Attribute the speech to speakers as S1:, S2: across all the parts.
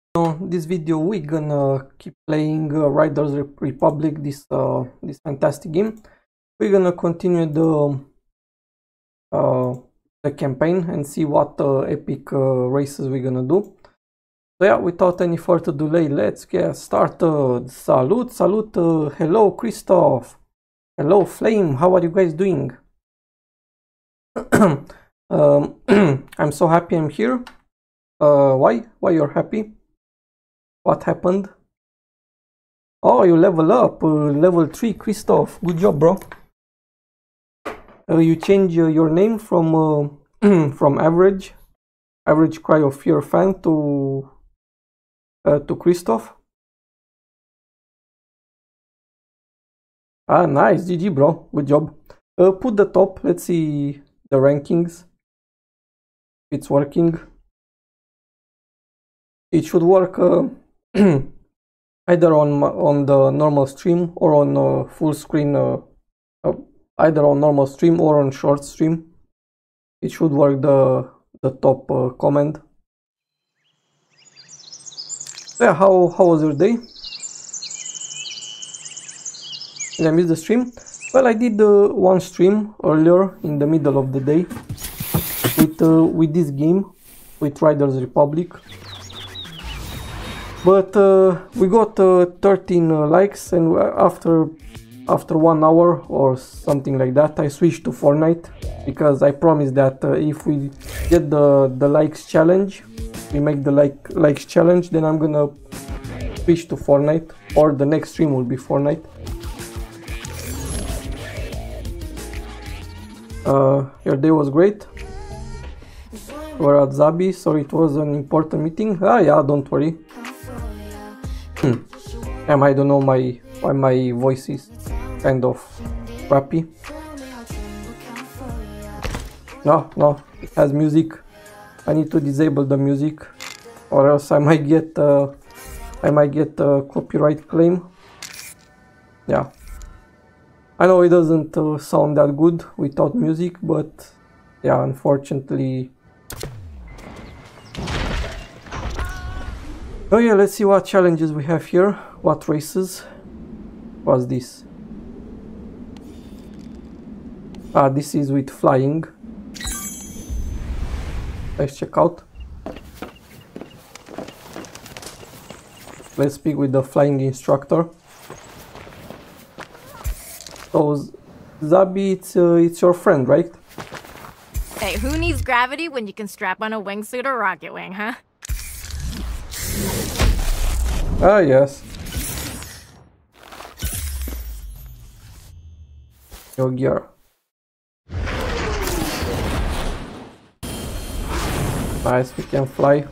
S1: This video we're gonna keep playing Riders Republic, this fantastic game. We're gonna continue the campaign and see what epic races we're gonna do. So yeah, without any further delay, let's get started. Salut, hello Christoph, hello Flame, how are you guys doing? I'm so happy I'm here. Why you're happy? What happened? Oh, you level up, level 3, Christoph. Good job, bro. You change your name from from average Cry of Fear fan to Christoph. Ah, nice, GG, bro. Good job. Put the top. Let's see the rankings. It's working. It should work either on the normal stream or on full screen. Either on normal stream or on short stream. It should work the top command. Yeah, how was your day? Did I miss the stream? Well, I did one stream earlier in the middle of the day with this game, with Riders Republic. But we got 13 likes, and after 1 hour or something like that, I switched to Fortnite, because I promised that if we get the likes challenge, we make the likes challenge, then I'm gonna switch to Fortnite, or the next stream will be Fortnite. Your day was great. We're at Zabi, so it was an important meeting. Ah, yeah, don't worry. I don't know why my voice is kind of crappy. No, it has music. I need to disable the music, or else I might get a copyright claim. Yeah, I know it doesn't sound that good without music, but yeah, unfortunately. Oh yeah, let's see what challenges we have here. What races? What's this? Ah, this is with flying. Let's check out. Let's speak with the flying instructor. So, Zabi, it's your friend, right?
S2: Hey, who needs gravity when you can strap on a wingsuit or rocket wing, huh?
S1: Ah, yes. Your gear. Nice, we can fly.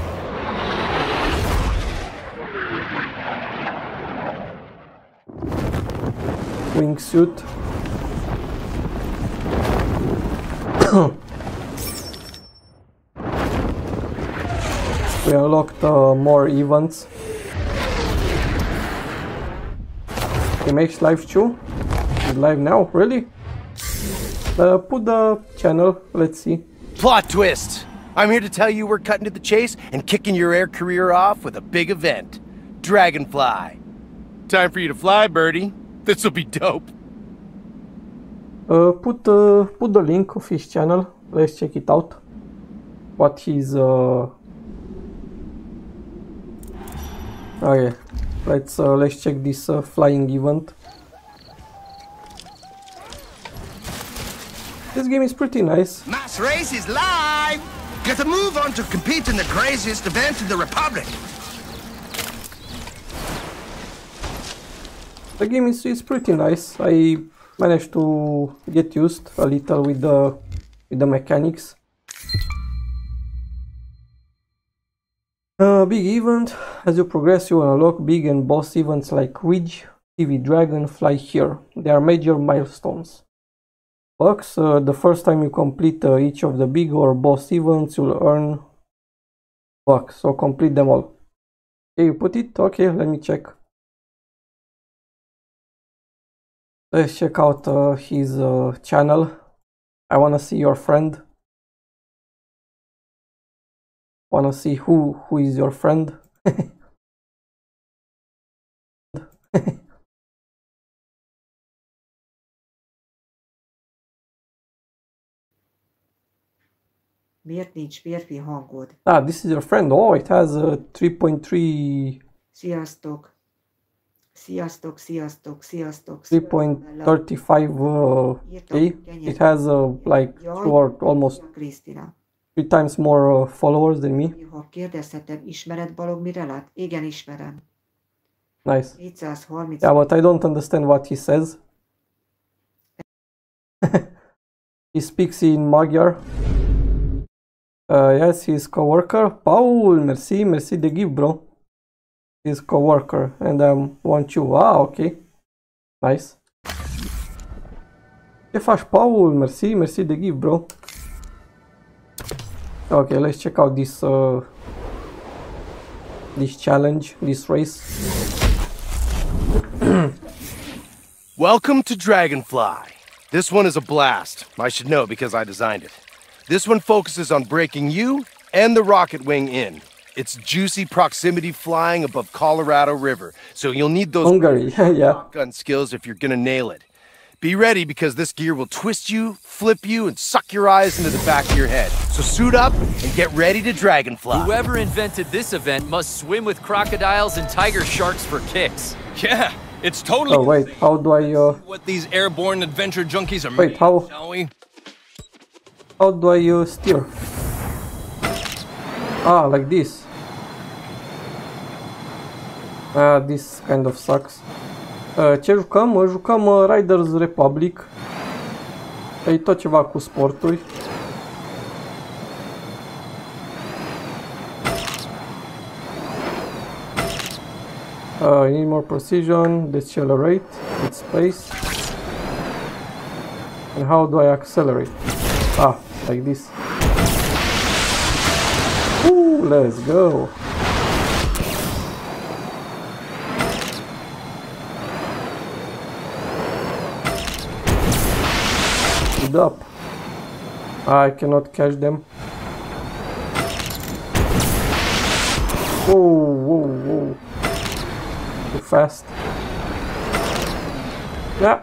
S1: Wingsuit. We unlocked more events. MH live too? Is live now? Really? Put the channel, let's see.
S3: Plot twist! I'm here to tell you we're cutting to the chase and kicking your air career off with a big event. Dragonfly. Time for you to fly, birdie. This'll be dope.
S1: Put the link of his channel. Let's check it out. What he's okay. Let's check this flying event. This game is pretty nice.
S4: Mass race is live! Get a move on to compete in the craziest event in the Republic.
S1: The game is pretty nice. I managed to get used a little with the mechanics. Big event. As you progress, you will unlock big and boss events like Ridge, TV Dragon, Fly Here. They are major milestones. Bucks. The first time you complete each of the big or boss events, you'll earn bucks. So complete them all. Okay, you put it? Okay, let me check. Let's check out his channel. I wanna see your friend. Wanna see who is your friend.
S5: Miért nincs férfi hangod?
S1: Ah, this is your friend. Oh, it has a 3.3...
S5: Sziasztok! Sziasztok, sziasztok, sziasztok.
S1: 3.35 It has like 2 or almost
S5: Krisztina.
S1: 3 times more followers than me.
S5: Ha kérdezhetem, ismered Balog Mirellát? Igen, ismerem.
S1: Nice.
S5: 730.
S1: Yeah, but I don't understand what he says. He speaks in Magyar. Yes, his co-worker. Paul, merci, merci de give, bro. His co-worker, and want you. Ah, okay. Nice. Ce faci, Paul? Merci, merci de give, bro. Okay, let's check out this this challenge, this race.
S3: Welcome to Dragonfly. This one is a blast. I should know because I designed it. This one focuses on breaking you and the rocket wing in. It's juicy proximity flying above Colorado River, so you'll need those
S1: Hungary, yeah.
S3: gun skills if you're gonna nail it. Be ready because this gear will twist you, flip you, and suck your eyes into the back of your head. So suit up and get ready to Dragonfly.
S6: Whoever invented this event must swim with crocodiles and tiger sharks for kicks.
S7: Yeah, it's totally
S1: Oh wait, how do I
S7: what these airborne adventure junkies are
S1: wait, how
S7: shall we?
S1: Steer? Ah, like this. This kind of sucks. Ce jucăm? Jucăm Riders Republic. E tot ceva cu sporturi. You need more precision, decelerate, with space. And how do I accelerate? Ah, like this. Ooh, let's go. Speed up. I cannot catch them. Whoa, whoa, whoa. Too fast. Yeah.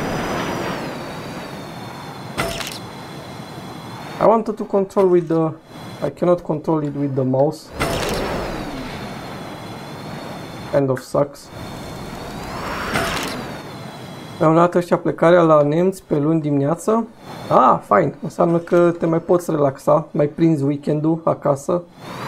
S1: I wanted to control with the... I cannot control it with the mouse. Kind of sucks. Mi-au luat ăștia plecarea la nemți pe luni dimineață. Ah, fine. Înseamnă că te mai poți relaxa. Mai prinzi weekendul acasă.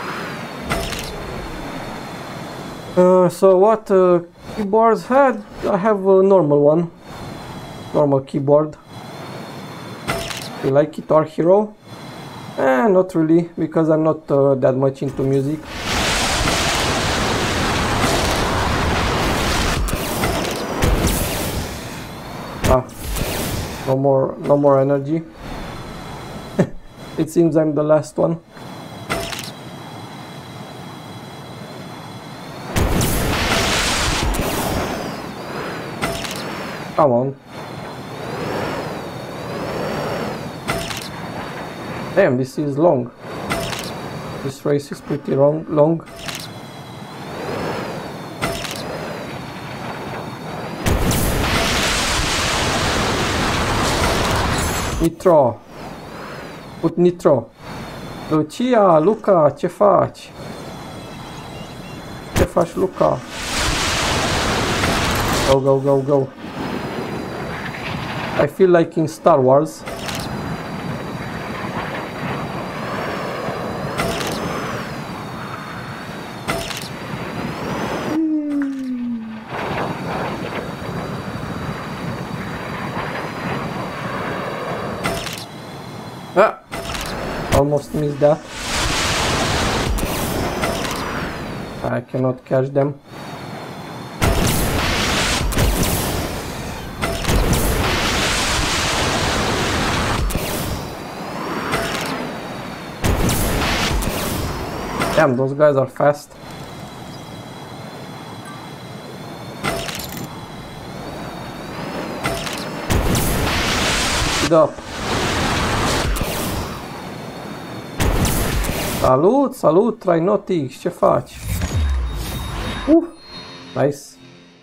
S1: So what keyboards had? I have a normal one. Normal keyboard. You like Guitar Hero? Not really, because I'm not that much into music. Ah, no more energy. It seems I'm the last one. Come on. Damn, this is long. This race is pretty long. Nitro. Put nitro. Lucia, Luca, ce faci? Ce faci, Luca? Go, go, go, go. I feel like in Star Wars. Ah, almost missed that. I cannot catch them. Damn, those guys are fast. Speed up. Salut, salut, Trainotix, ce faci? Nice.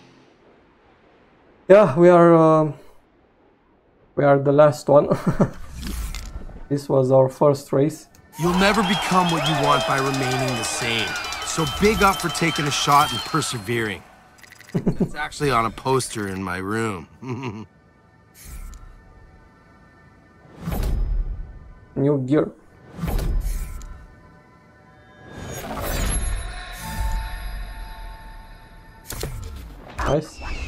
S1: Yeah, we are the last one. This was our first race.
S3: You'll never become what you want by remaining the same. So big up for taking a shot and persevering. It's actually on a poster in my room.
S1: New gear. Nice.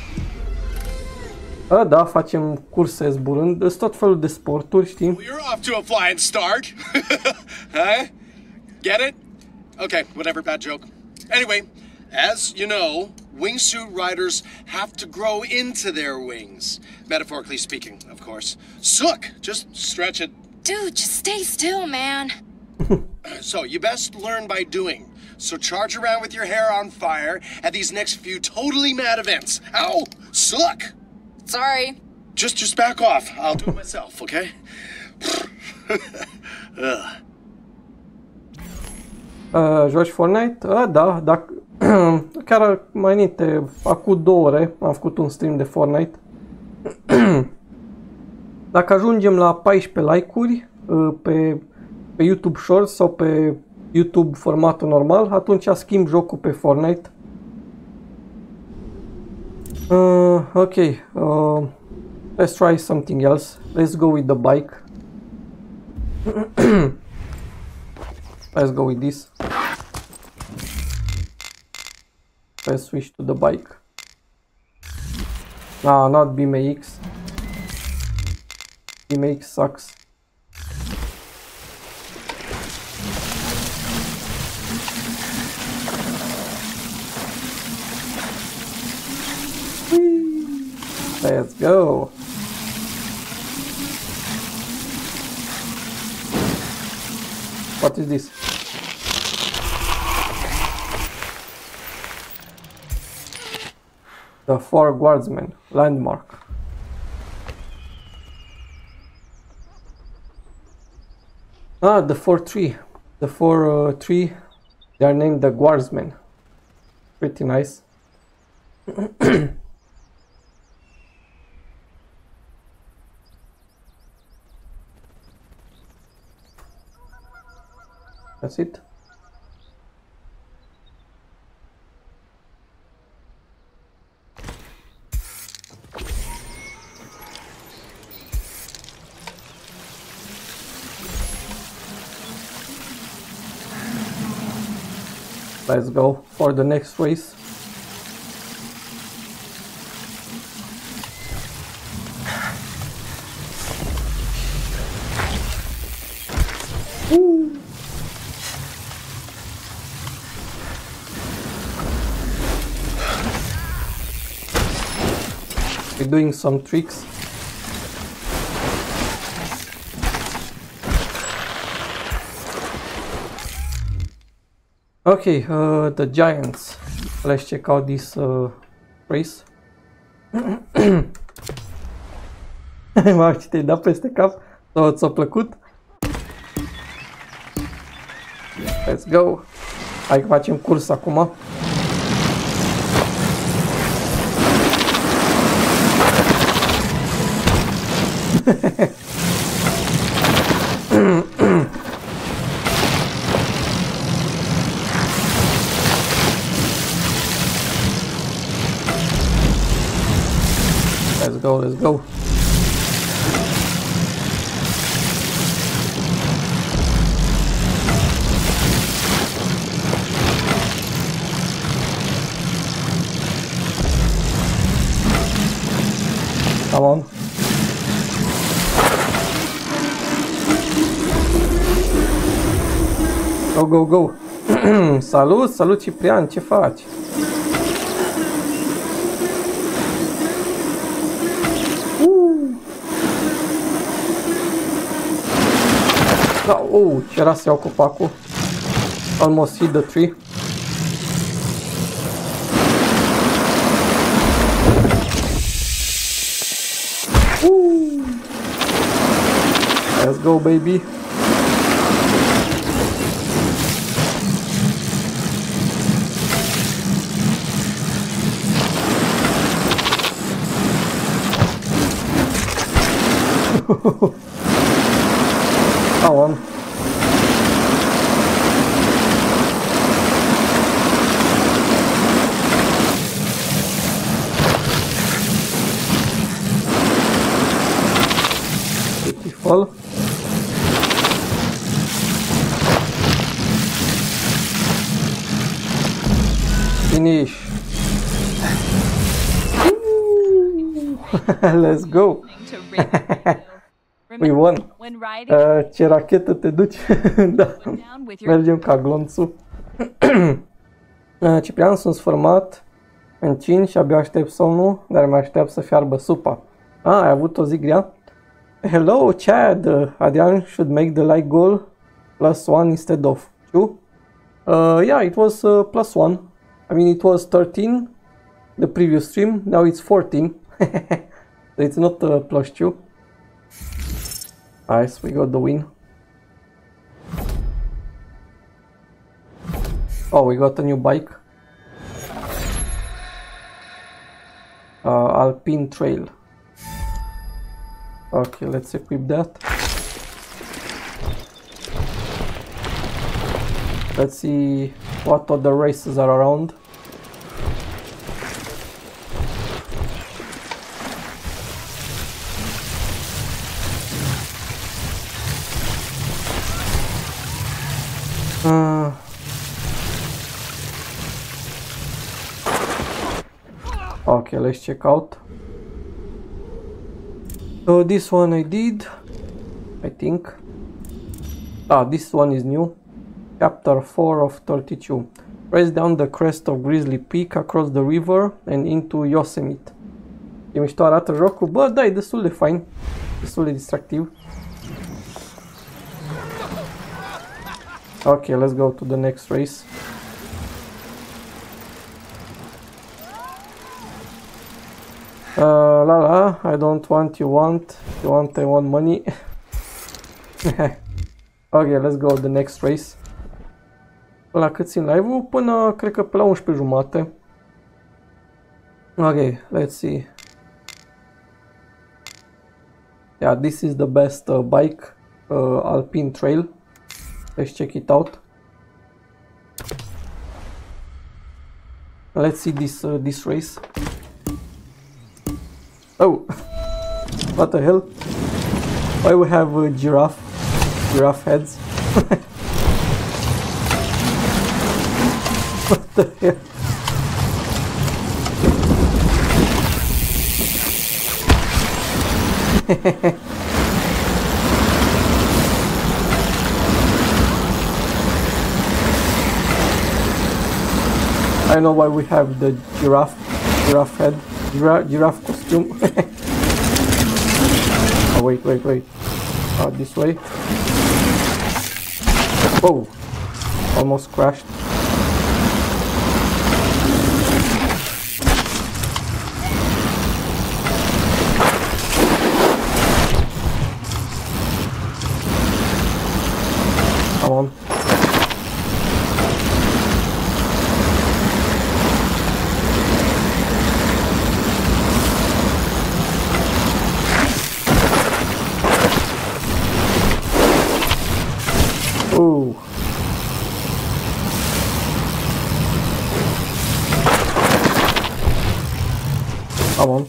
S1: Da, facem curse zburând. Sunt tot felul de sporturi, știi?
S8: Well, you're off to a flying start. Huh? Get it? Okay, whatever, bad joke. Anyway, as you know, wingsuit riders have to grow into their wings. Metaphorically speaking, of course. Sook, just stretch it.
S2: Dude, just stay still, man.
S8: So, you best learn by doing. So charge around with your hair on fire at these next few totally mad events. Ow! Sook!
S2: Sorry.
S8: Just back off. I'll do it myself, okay?
S1: Joci Fortnite? Da, dacă chiar mai înainte, acum 2 ore, am făcut un stream de Fortnite. Dacă ajungem la 14 like-uri pe YouTube Shorts sau pe YouTube formatul normal, atunci schimb jocul pe Fortnite. Ok, let's try something else. Let's go with the bike. Let's go with this. Let's switch to the bike. Ah, not BMX. BMX sucks. Let's go. What is this? The 4 Guardsmen landmark. Ah, the 4-3. The 4-3. They are named the Guardsmen. Pretty nice. That's it. Let's go for the next race. We're doing some tricks. Okay, the Giants. Let's check out this race. Mamă, ce te-ai dat peste cap? Sau ți-a plăcut? Let's go! Hai că facem curs acum. Let's go, let's go. Come on. Go, go, go. Salut, salut Ciprian, ce faci? Da, ce era să iau copacul. Almost hit the tree. Let's go, baby. Come on. Beautiful. Finish. Let's go. We won. Ce rachetă te duci? Da. Mergem ca glonțul. Ciprian, sunt sfârmat în 5 și abia aștept somnul, dar mă aștept să fiarbă supa. Ai avut o zi grea? Hello, Chad. Adrian should make the like goal +1 instead of 2. Yeah, it was +1. I mean, it was 13 the previous stream. Now it's 14. So it's not +2. Nice, we got the win. Oh, we got a new bike. Alpine Trail. Okay, let's equip that. Let's see what other races are around. Okay, let's check out. So this one I did, I think. This one is new. Chapter 4 of 32. Race down the crest of Grizzly Peak across the river and into Yosemite. E mișto arată jocul? Bă, da, e destul de fain. Destul de distractiv. Okay, let's go to the next race. I don't want, you want, I want money. Okay, let's go the next race. La cât țin live-ul? Până, cred că pe la 11:30. Okay, let's see. Yeah, this is the best bike, Alpine Trail. Let's check it out. Let's see this race. Oh, what the hell? Why we have giraffe heads? What the hell? I know why we have the giraffe head, giraffe costume. Oh, wait. This way. Oh, almost crashed. Come on. Ooh. Come on.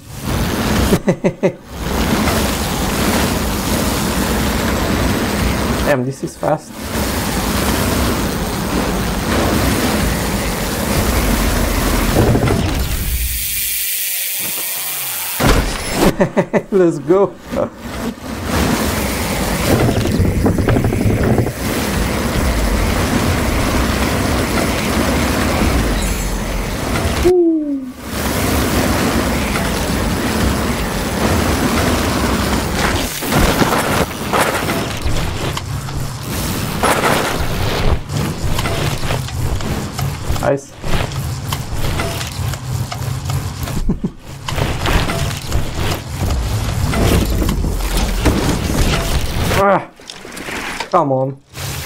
S1: Damn, this is fast. Let's go. Nice. Come on.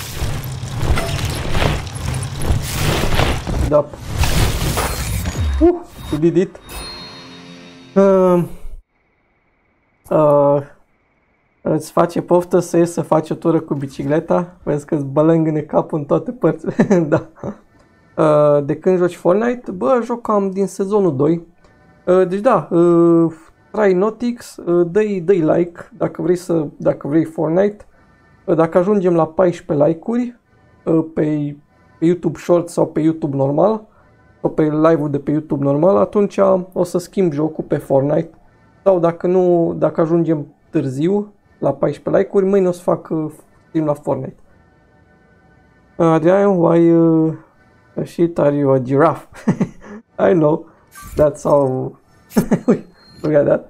S1: Get up. Woo, we did it. Îți face poftă să ies să faci o tură cu bicicleta? Vezi că îți bălângâne capul în toate părțile. Da. De când joci Fortnite? Bă, joc cam din sezonul 2. Deci da, try Notix, dă-i like dacă vrei Fortnite. Dacă ajungem la 14 like-uri pe YouTube Short sau pe YouTube normal, sau pe live-ul de pe YouTube normal, atunci o să schimb jocul pe Fortnite. Sau dacă ajungem târziu la 14 like-uri, mâine o să fac stream la Fortnite. Adrian, why shit are you a giraffe? I know, that's how. Look at that.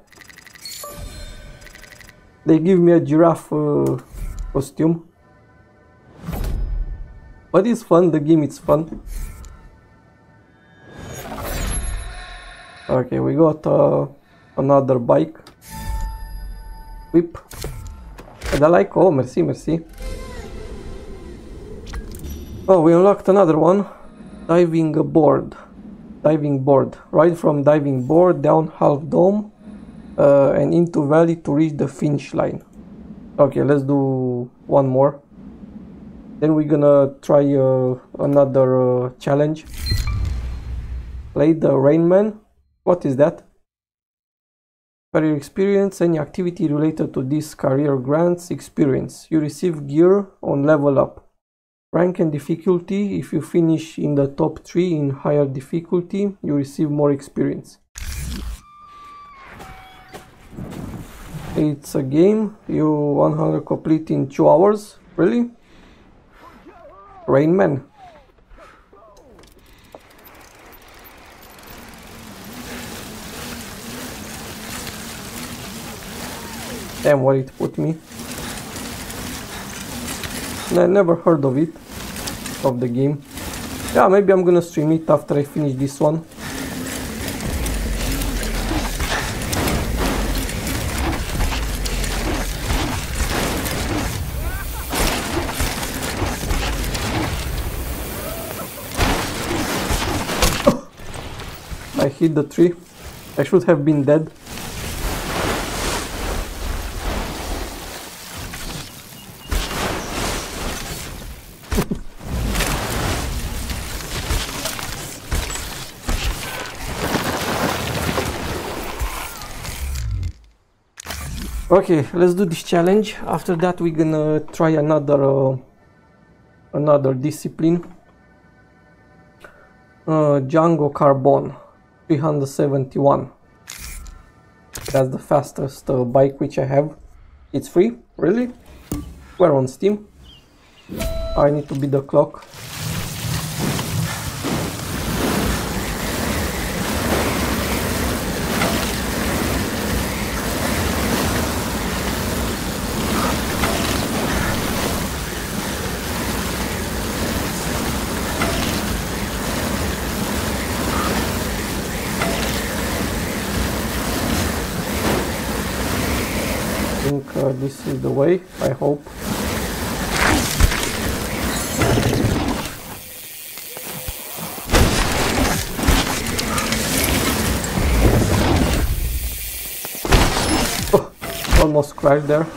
S1: They give me a giraffe costume. But it's fun, the game is fun. Okay, we got another bike. Whip. And I like, oh, merci, merci. Oh, we unlocked another one. Diving board. Diving board. Ride from diving board down half dome and into valley to reach the finish line. Okay, let's do one more. Then we're gonna try another challenge. Play the Rain Man. What is that? Career experience. Any activity related to this career grants experience. You receive gear on level up. Rank and difficulty. If you finish in the top 3 in higher difficulty, you receive more experience. It's a game. You 100 complete in 2 hours. Really? Rain Man. Damn, what it put me. I never heard of it, of the game. Yeah, maybe I'm gonna stream it after I finish this one. I hit the tree. I should have been dead. Okay, let's do this challenge. After that we're gonna try another discipline. Django Carbon 371. That's the fastest bike which I have. It's free? Really? We're on Steam. I need to beat the clock. This is the way, I hope. Oh, almost crashed there.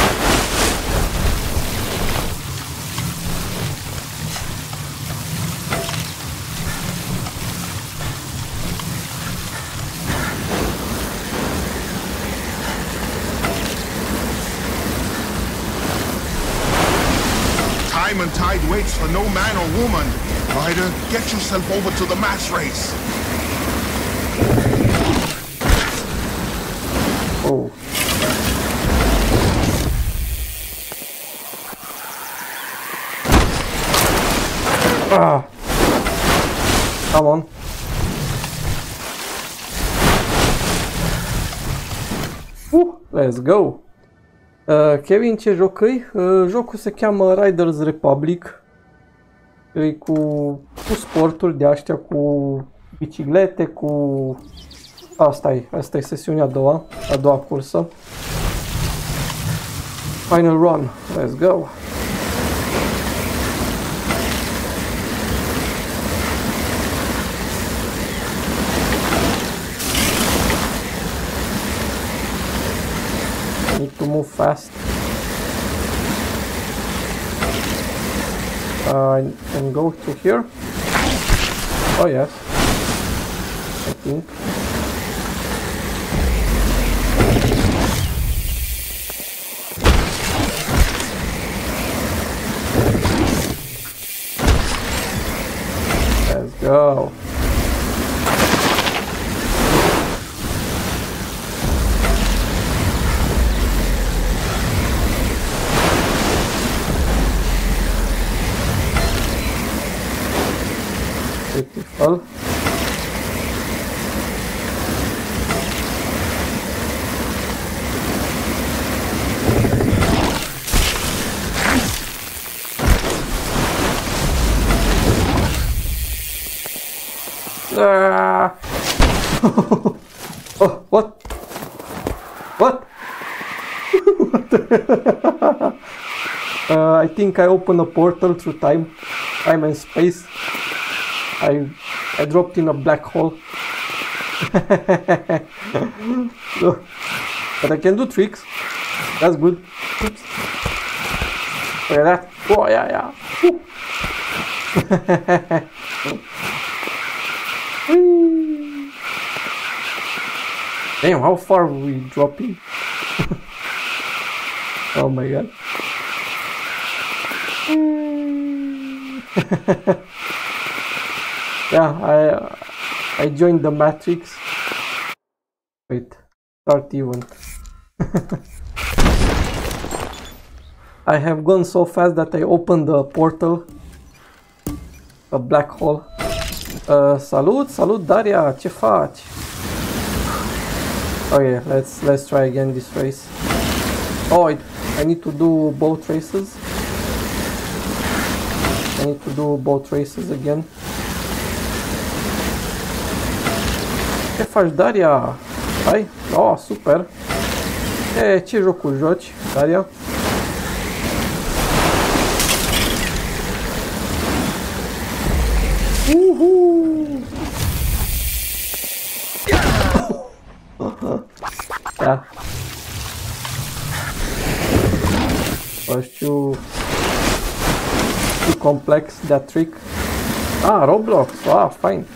S4: Time and tide waits for no man or woman. Ryder, get yourself over to the mass race.
S1: Oh. Ah. Come on. Let's go. Kevin, ce joc îi? Jocul se cheamă Riders Republic. E cu sporturi de astea, cu biciclete, cu... Asta e sesiunea a doua cursă. Final run. Let's go. Need to move fast. I can go to here. Oh yes, I think. Let's go. Beautiful. Oh, what? What? I think I opened a portal through time and space. I dropped in a black hole. But I can do tricks. That's good. Oops. Look at that. Oh yeah. Damn, how far were we dropping? Oh my god. Yeah, I joined the Matrix. Wait, start event. I have gone so fast that I opened the portal. A black hole. Salut Daria, ce faci? Okay, let's try again this race. Oh, I need to do both races. I need to do both races again. Ce faci, Daria? Hai? Oh, super! Ce jocuri joci, Daria? Yeah. Was too complex, that trick. Ah, Roblox. Ah, fine.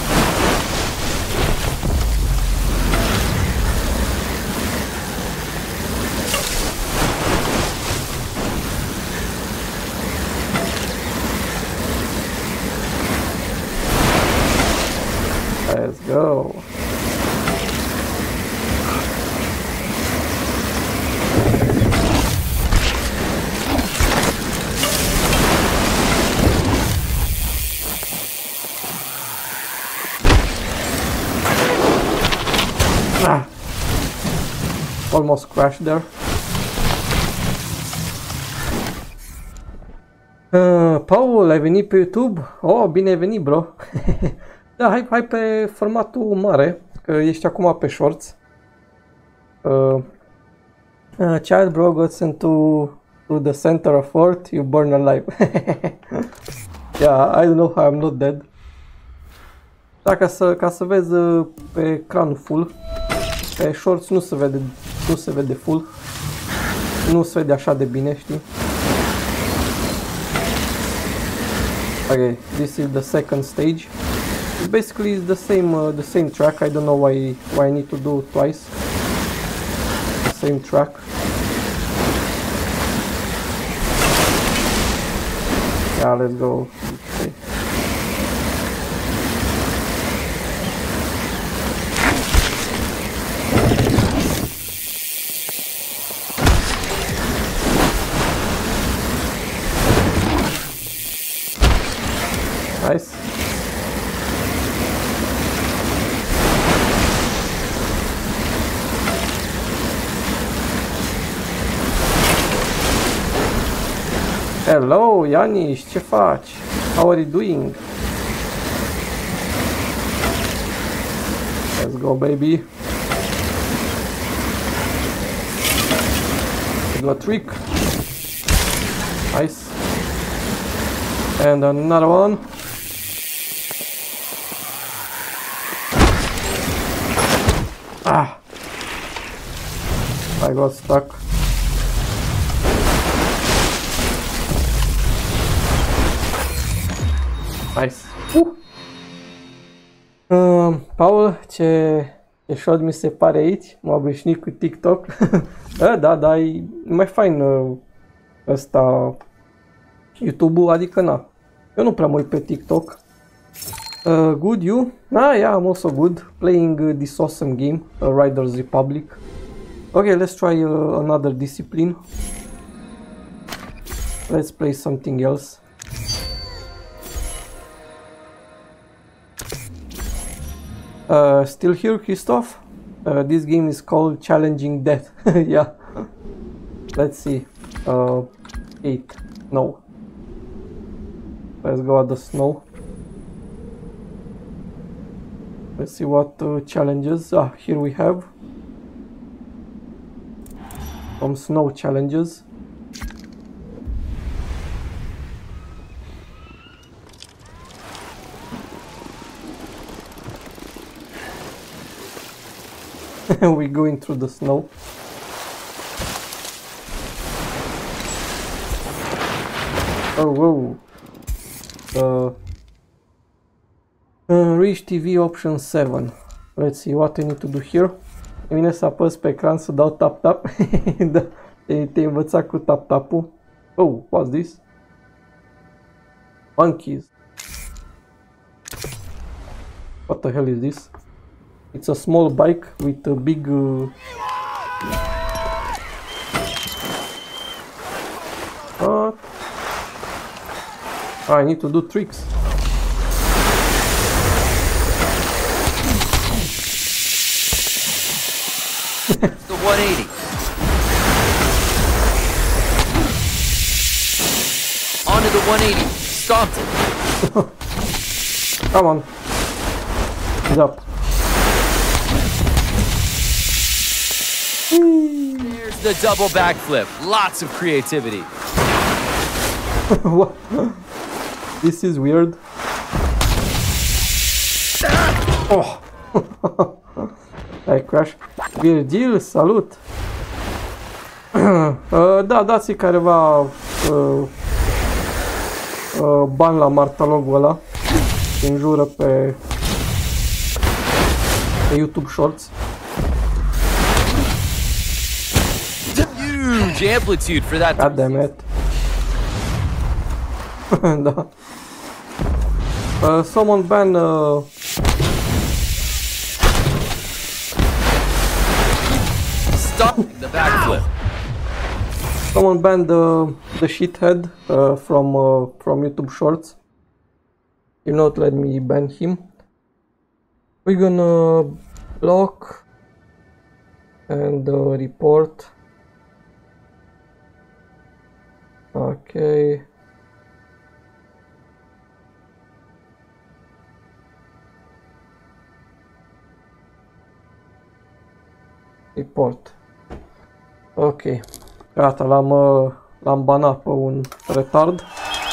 S1: Let's go. Ah. Almost crashed there. Paul, ai venit pe YouTube? Oh, bine ai venit, bro. Da, hai pe formatul mare, că ești acum pe shorts. Child bro got sent to the center of Earth, you burn alive. Yeah, I don't know how I'm not dead. Da, ca să vezi pe ecranul full. Pe shorts nu se vede full. Nu se vede așa de bine, știi? Okay, this is the second stage. Basically it's the same track. I don't know why I need to do twice the same track. Yeah, let's go. Okay. Nice. Hello, Yanis, ce faci? How are you doing? Let's go, baby. Do a trick. Nice. And another one. Ah! I got stuck. Nice. Paul, ce shot mi se pare aici? M-a obișnuit cu TikTok. Da, e mai fain ăsta YouTube-ul, adică na. Eu nu prea mă uit pe TikTok. Good, you? Yeah, I'm also good. Playing this awesome game, Riders Republic. Okay, let's try another discipline. Let's play something else. Still here, Christoph? This game is called Challenging Death. Yeah. Let's see. 8. No. Let's go at the snow. Let's see what challenges. Here we have some snow challenges. We're going through the snow. Oh, whoa. Reach TV option 7. Let's see what I need to do here. E bine să apăs pe ecran să dau tap-tap. Da, te-ai învățat cu tap-tap-ul. Oh, what's this? Monkeys. What the hell is this? It's a small bike with a big... What? I need to do tricks.
S6: The 180. Onto the 180. Stomped it.
S1: Come on. He's up.
S6: There's the double backflip. Lots of creativity.
S1: What? This is weird. Oh. I crash. Virgil, salut! Da, dați-i careva bani la martalogul ăla. Înjură pe YouTube Shorts.
S6: Huge amplitude for that.
S1: God damn it. Da. Someone ban
S6: Stop the backflip.
S1: someone banned the shithead from YouTube Shorts. If not, let me ban him. We're gonna block and report. Okay. Report. Ok. Gata, l-am banat pe un retard.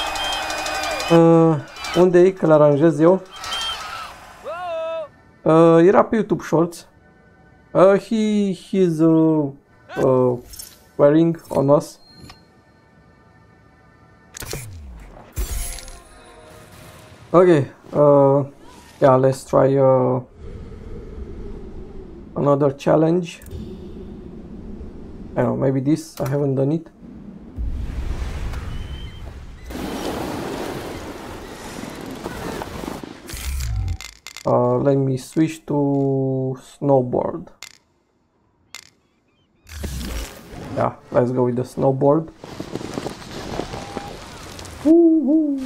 S1: Unde e? Că l-aranjez eu. Era pe YouTube Shorts. He's wearing on us. Okay. Yeah, let's try another challenge. I don't know, maybe this. I haven't done it. Let me switch to snowboard. Yeah, let's go with the snowboard. Woo-hoo.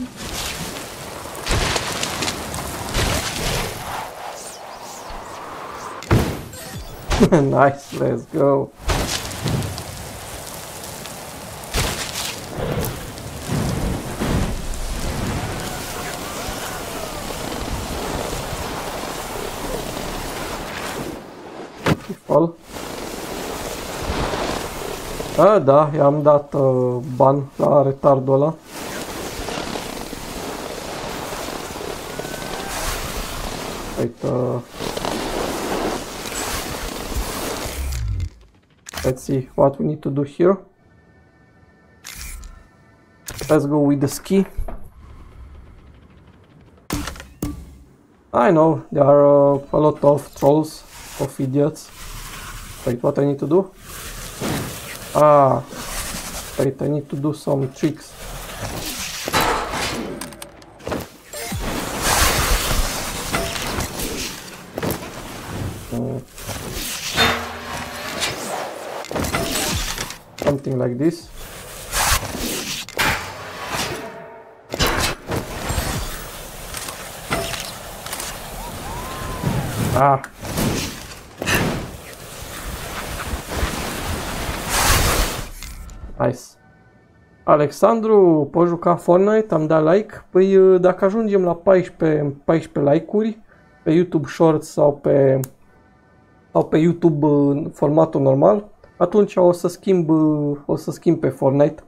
S1: Nice, let's go. Fall. Da, i-am dat ban la retardul ăla. Wait, let's see what we need to do here. Let's go with the ski. I know, there are a lot of trolls, of idiots. Wait, what I need to do? Ah, wait, I need to do some tricks. Something like this. Ah. Nice. Alexandru, poți juca Fortnite? Am dat like. Păi dacă ajungem la 14 like-uri pe YouTube Shorts sau pe YouTube în formatul normal, atunci o să schimb pe Fortnite.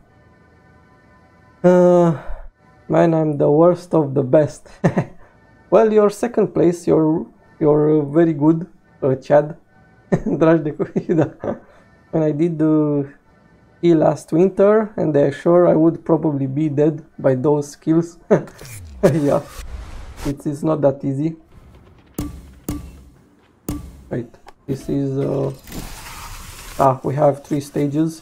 S1: Man, I'm the worst of the best. Well, you're second place. You're very good, Chad. Dragi de cuvânt, da. When I did last winter, and they're sure I would probably be dead by those skills. Yeah, it is not that easy. Wait, this is we have 3 stages.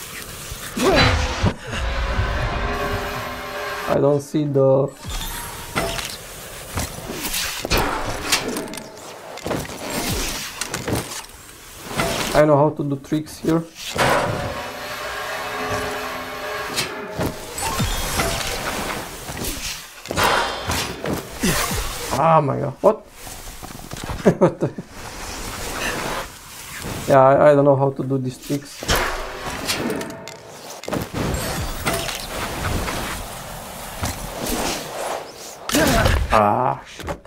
S1: I don't see the I know how to do tricks here. Oh my god, what? What the? Yeah, I don't know how to do these tricks. Ah, shit.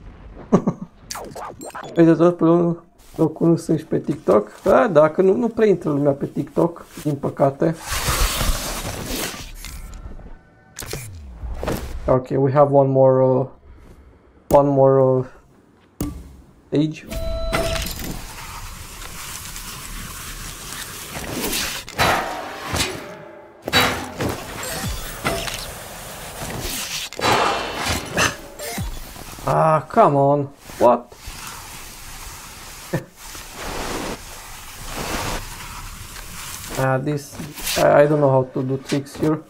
S1: Uite, tot pe locul nu sunt și pe TikTok. Da, dacă nu prea intră lumea pe TikTok, din păcate. Okay, we have one more stage. Ah, come on. What? This I don't know how to do tricks here.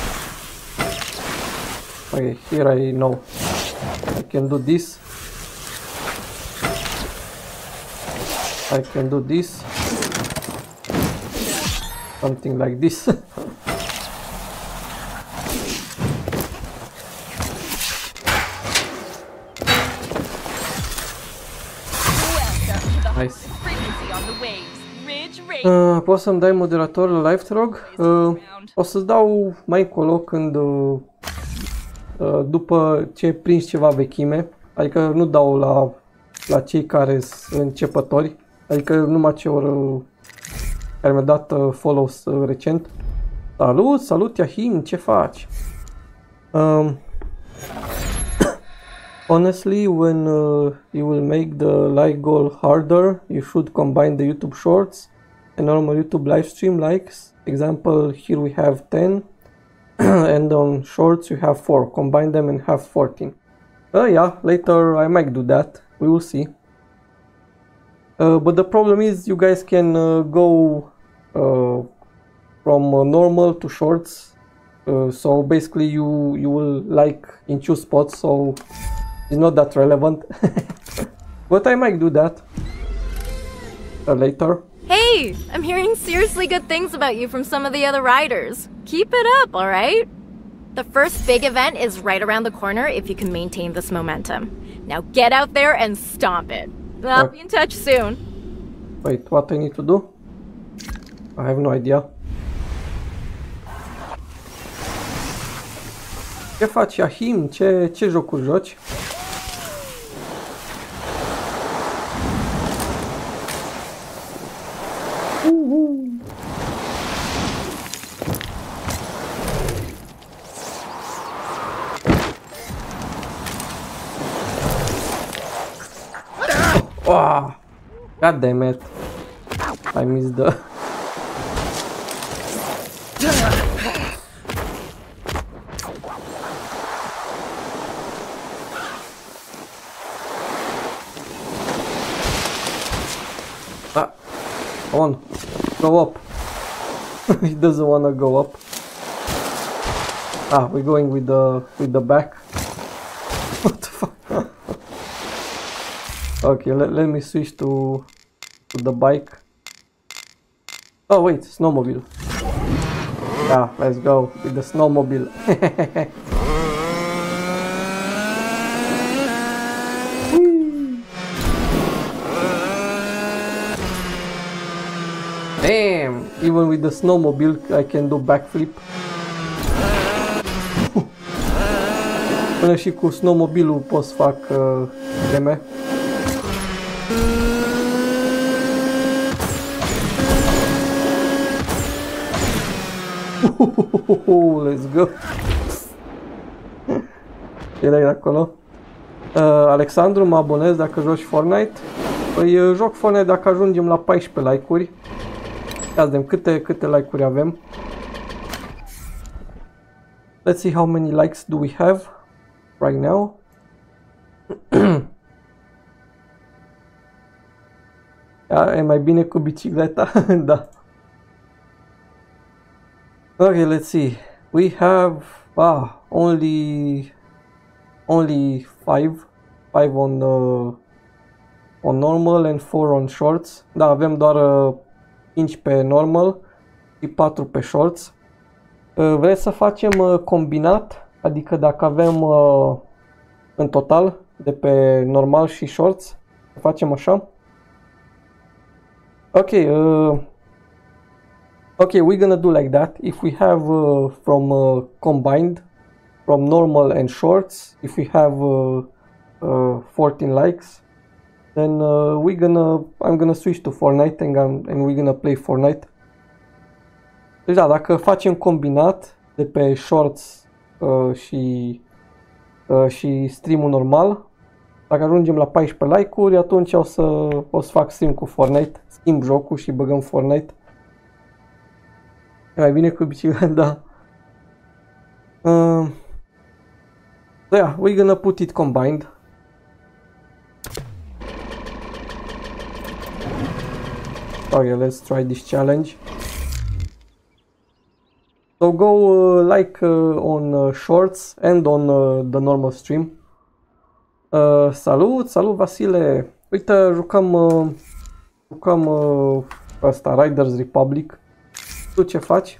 S1: Okay, here I know. I can do this. I can do this. Something like this. Nice. Poți să-mi dai moderator la live, te rog? O să-ți dau mai încolo când după ce prinzi ceva vechime, adică nu dau la cei care sunt începători, adică numai celor care mi-a dat follow recent. Salut Yahim, ce faci? Honestly, when you will make the like goal harder, you should combine the YouTube Shorts and normal YouTube live stream likes. Example, here we have 10 and on Shorts you have 4. Combine them and have 14. Yeah, later I might do that. We will see. But the problem is you guys can go from normal to Shorts. So basically you will like in 2 spots, so it's not that relevant. But I might do that later.
S2: Hey, I'm hearing seriously good things about you from some of the other riders. Keep it up, alright? The first big event is right around the corner if you can maintain this momentum. Now get out there and stomp it. I'll be in touch soon.
S1: Wait, what I need to do? I have no idea. Ce faci, Yahim? Ce jocuri joci? Oh, God damn it. I missed the... Go up. He doesn't wanna go up. Ah, we're going with the back. What the fuck? Okay, let me switch to the bike. Oh wait, snowmobile. Yeah, let's go with the snowmobile. Damn! Even with the snowmobile, I can do backflip. Până și cu snowmobile-ul pot să fac geme. Let's go! Erai acolo. Alexandru, mă abonez dacă joci Fortnite. Păi joc Fortnite dacă ajungem la 14 like-uri. Ia vedem câte like-uri avem. Let's see how many likes do we have right now. E mai bine cu bicicleta, da. Okay, let's see. We have only 5 on normal and 4 on shorts. Da, avem doar 5 pe normal și 4 pe shorts. Vreți să facem combinat? Adică dacă avem în total de pe normal și shorts, facem așa? Okay, we're gonna do like that. If we have from combined, from normal and shorts, if we have 14 likes, then I'm gonna switch to Fortnite and we're gonna play Fortnite. Deci da, dacă facem combinat de pe shorts și stream-ul normal, dacă ajungem la 14 like-uri, atunci o să fac stream cu Fortnite, schimb jocul și băgăm Fortnite. E mai bine cu bicicleta, da. So yeah, we're gonna put it combined. Okay, let's try this challenge. So go like on shorts and on the normal stream. Salut Vasile! Uite, jucăm asta, Riders Republic. Tu ce faci?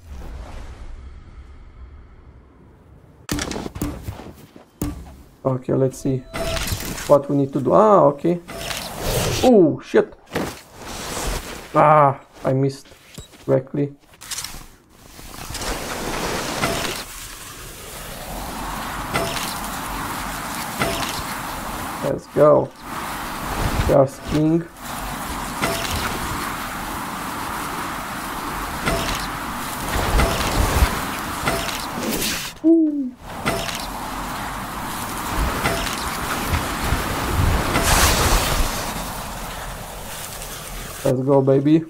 S1: Okay, let's see what we need to do. Ah, okay. Oh, shit! Ah, I missed correctly. Let's go. Just king. Let's go, baby.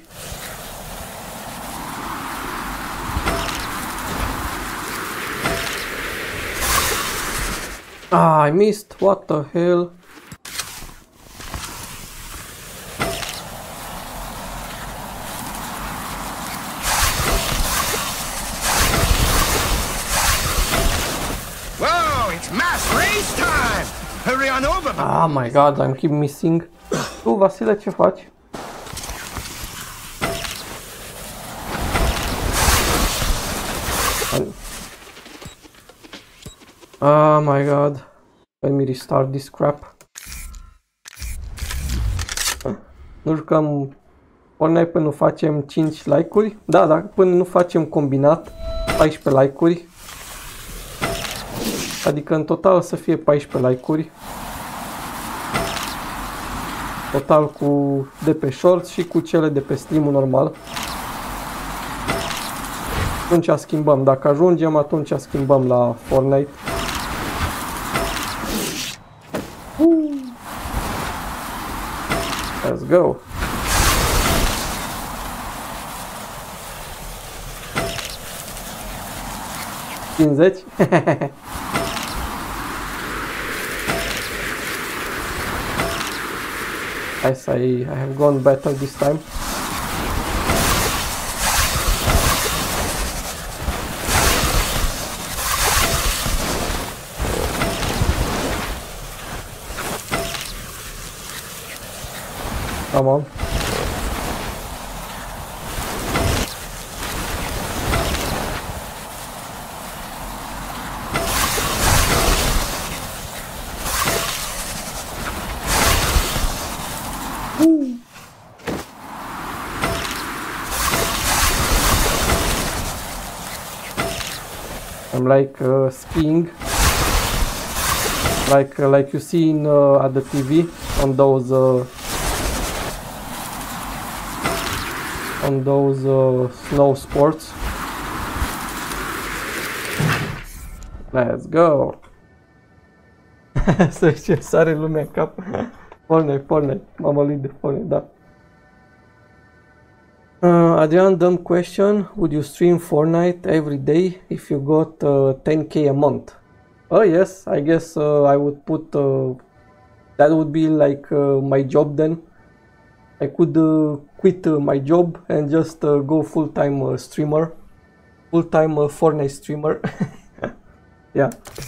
S1: Ah, I missed. What the hell?
S4: Whoa, it's mass race time! Hurry on over!
S1: Oh my god, I'm keep missing. Tu, Vasile, ce faci? Oh my god. Let me restart this crap. Nu jucăm Fortnite până nu facem 5 like-uri. Da, până nu facem combinat 14 like-uri. Adică în total să fie 14 like-uri. Total cu de pe shorts și cu cele de pe stream-ul normal. Atunci schimbăm. Dacă ajungem, atunci schimbăm la Fortnite. Let's go. Yes, I have gone better this time. Come on. I'm like skiing, like you see in at the TV on those snow sports. Let's go. Să ce sare lumea în cap. Fortnite, mama de Fortnite, da. Adrian, dumb question. Would you stream Fortnite every day if you got 10k a month? Oh yes, I guess I would put that would be like my job then. I could quit my job and just go full-time streamer, full-time Fortnite streamer. Yeah.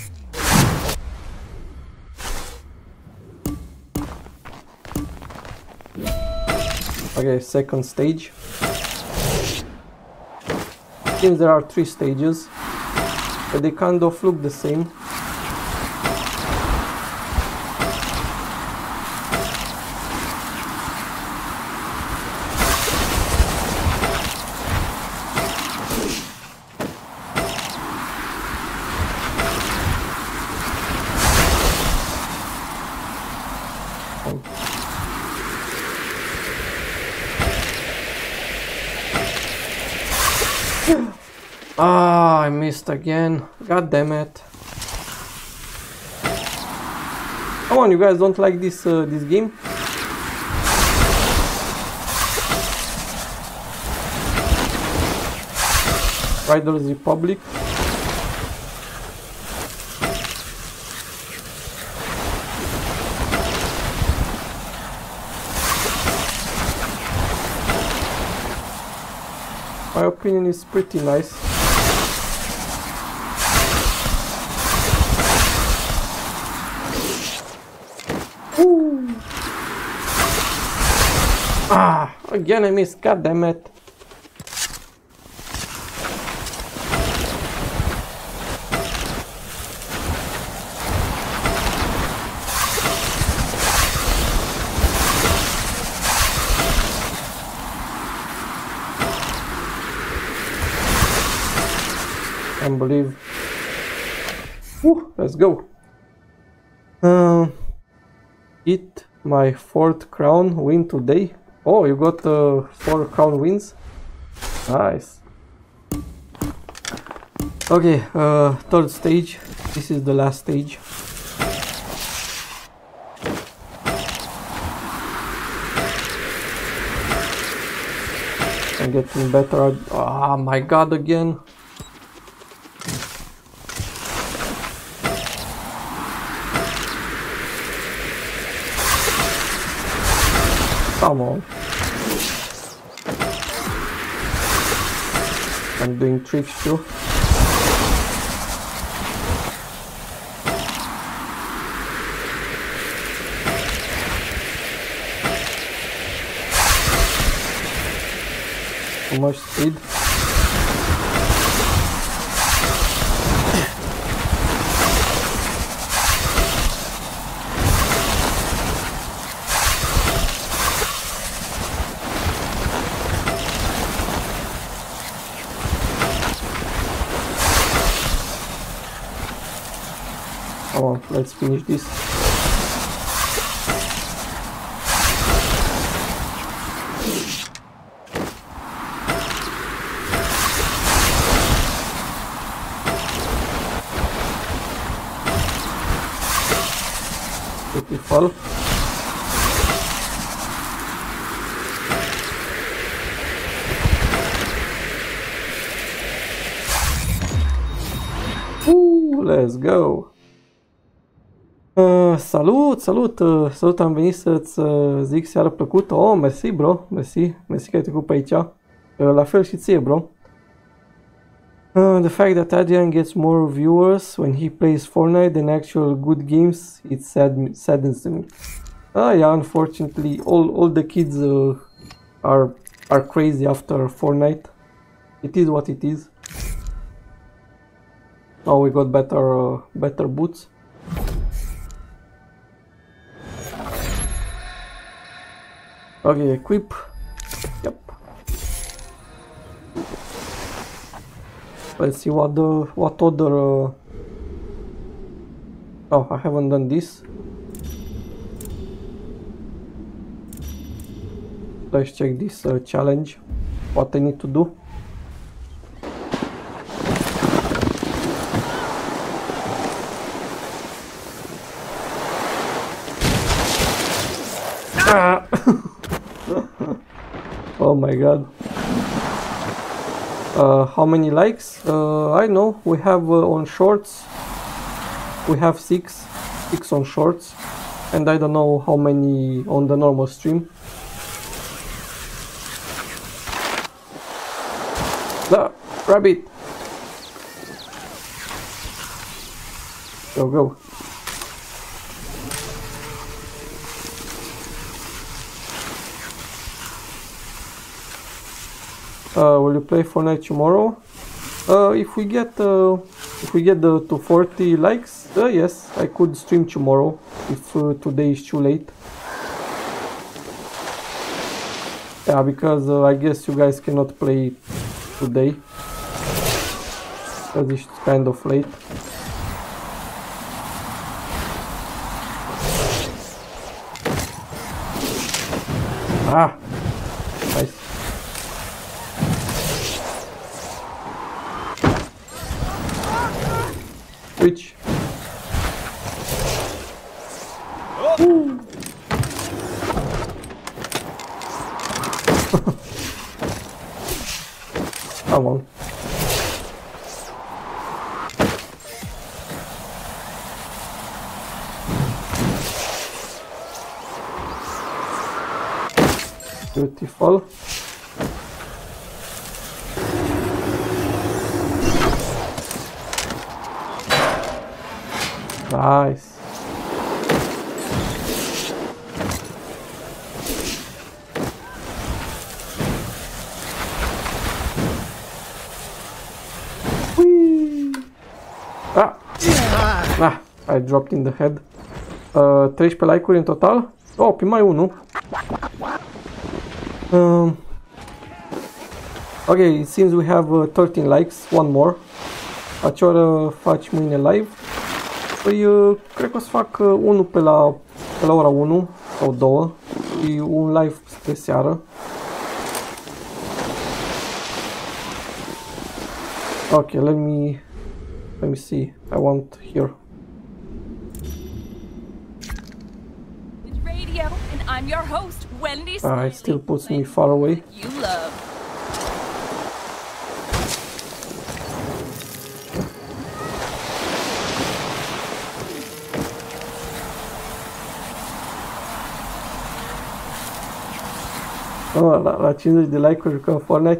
S1: Okay, second stage. Seems there are 3 stages, but they kind of look the same. Ah, I missed again. God damn it. Come on, you guys don't like this this game? Riders Republic. My opinion is pretty nice. Ooh. Ah, again I missed, god damn it. Can't believe. Woo, let's go. Hit my 4th crown win today. Oh, you got 4 crown wins. Nice. Okay, 3rd stage. This is the last stage. I'm getting better. Oh my god, again. Come on. I'm doing tricks too. Too much speed. Come on, let's finish this. Beautiful. Let's go. Salut, salut, am venit să-ți zic seară plăcută. Oh, mersi, bro, mersi că ai trecut pe aici. La fel și ție, bro. The fact that Adrian gets more viewers when he plays Fortnite than actual good games, it saddens me. Yeah, unfortunately, all the kids are crazy after Fortnite. It is what it is. Now we got better boots. Okay, equip. Yep. Let's see what other. Oh, I haven't done this. Let's check this challenge. What I need to do. Ah! Oh my god. How many likes? I know we have on shorts. We have six on shorts, and I don't know how many on the normal stream. The rabbit. Go. Will you play Fortnite tomorrow? If we get to 40 likes, yes, I could stream tomorrow if today is too late. Yeah, because I guess you guys cannot play today because it's kind of late. Ah, nice. Switch. Come on. Beautiful. Nice. Whee! Ah, I dropped in the head. 13 like-uri în total. Oh, pe mai 1. Okay, it seems we have 13 likes, one more. La ce oră faci mâine live? Păi, cred că o să fac unul pe la ora 1 sau 2 și un live spre seară. Okay, let me see. I want here.
S9: It's radio, and I'm your host, Wendy.
S1: It still puts me far away.
S9: You love.
S1: Oh, la 50 de like-uri jucăm Fortnite.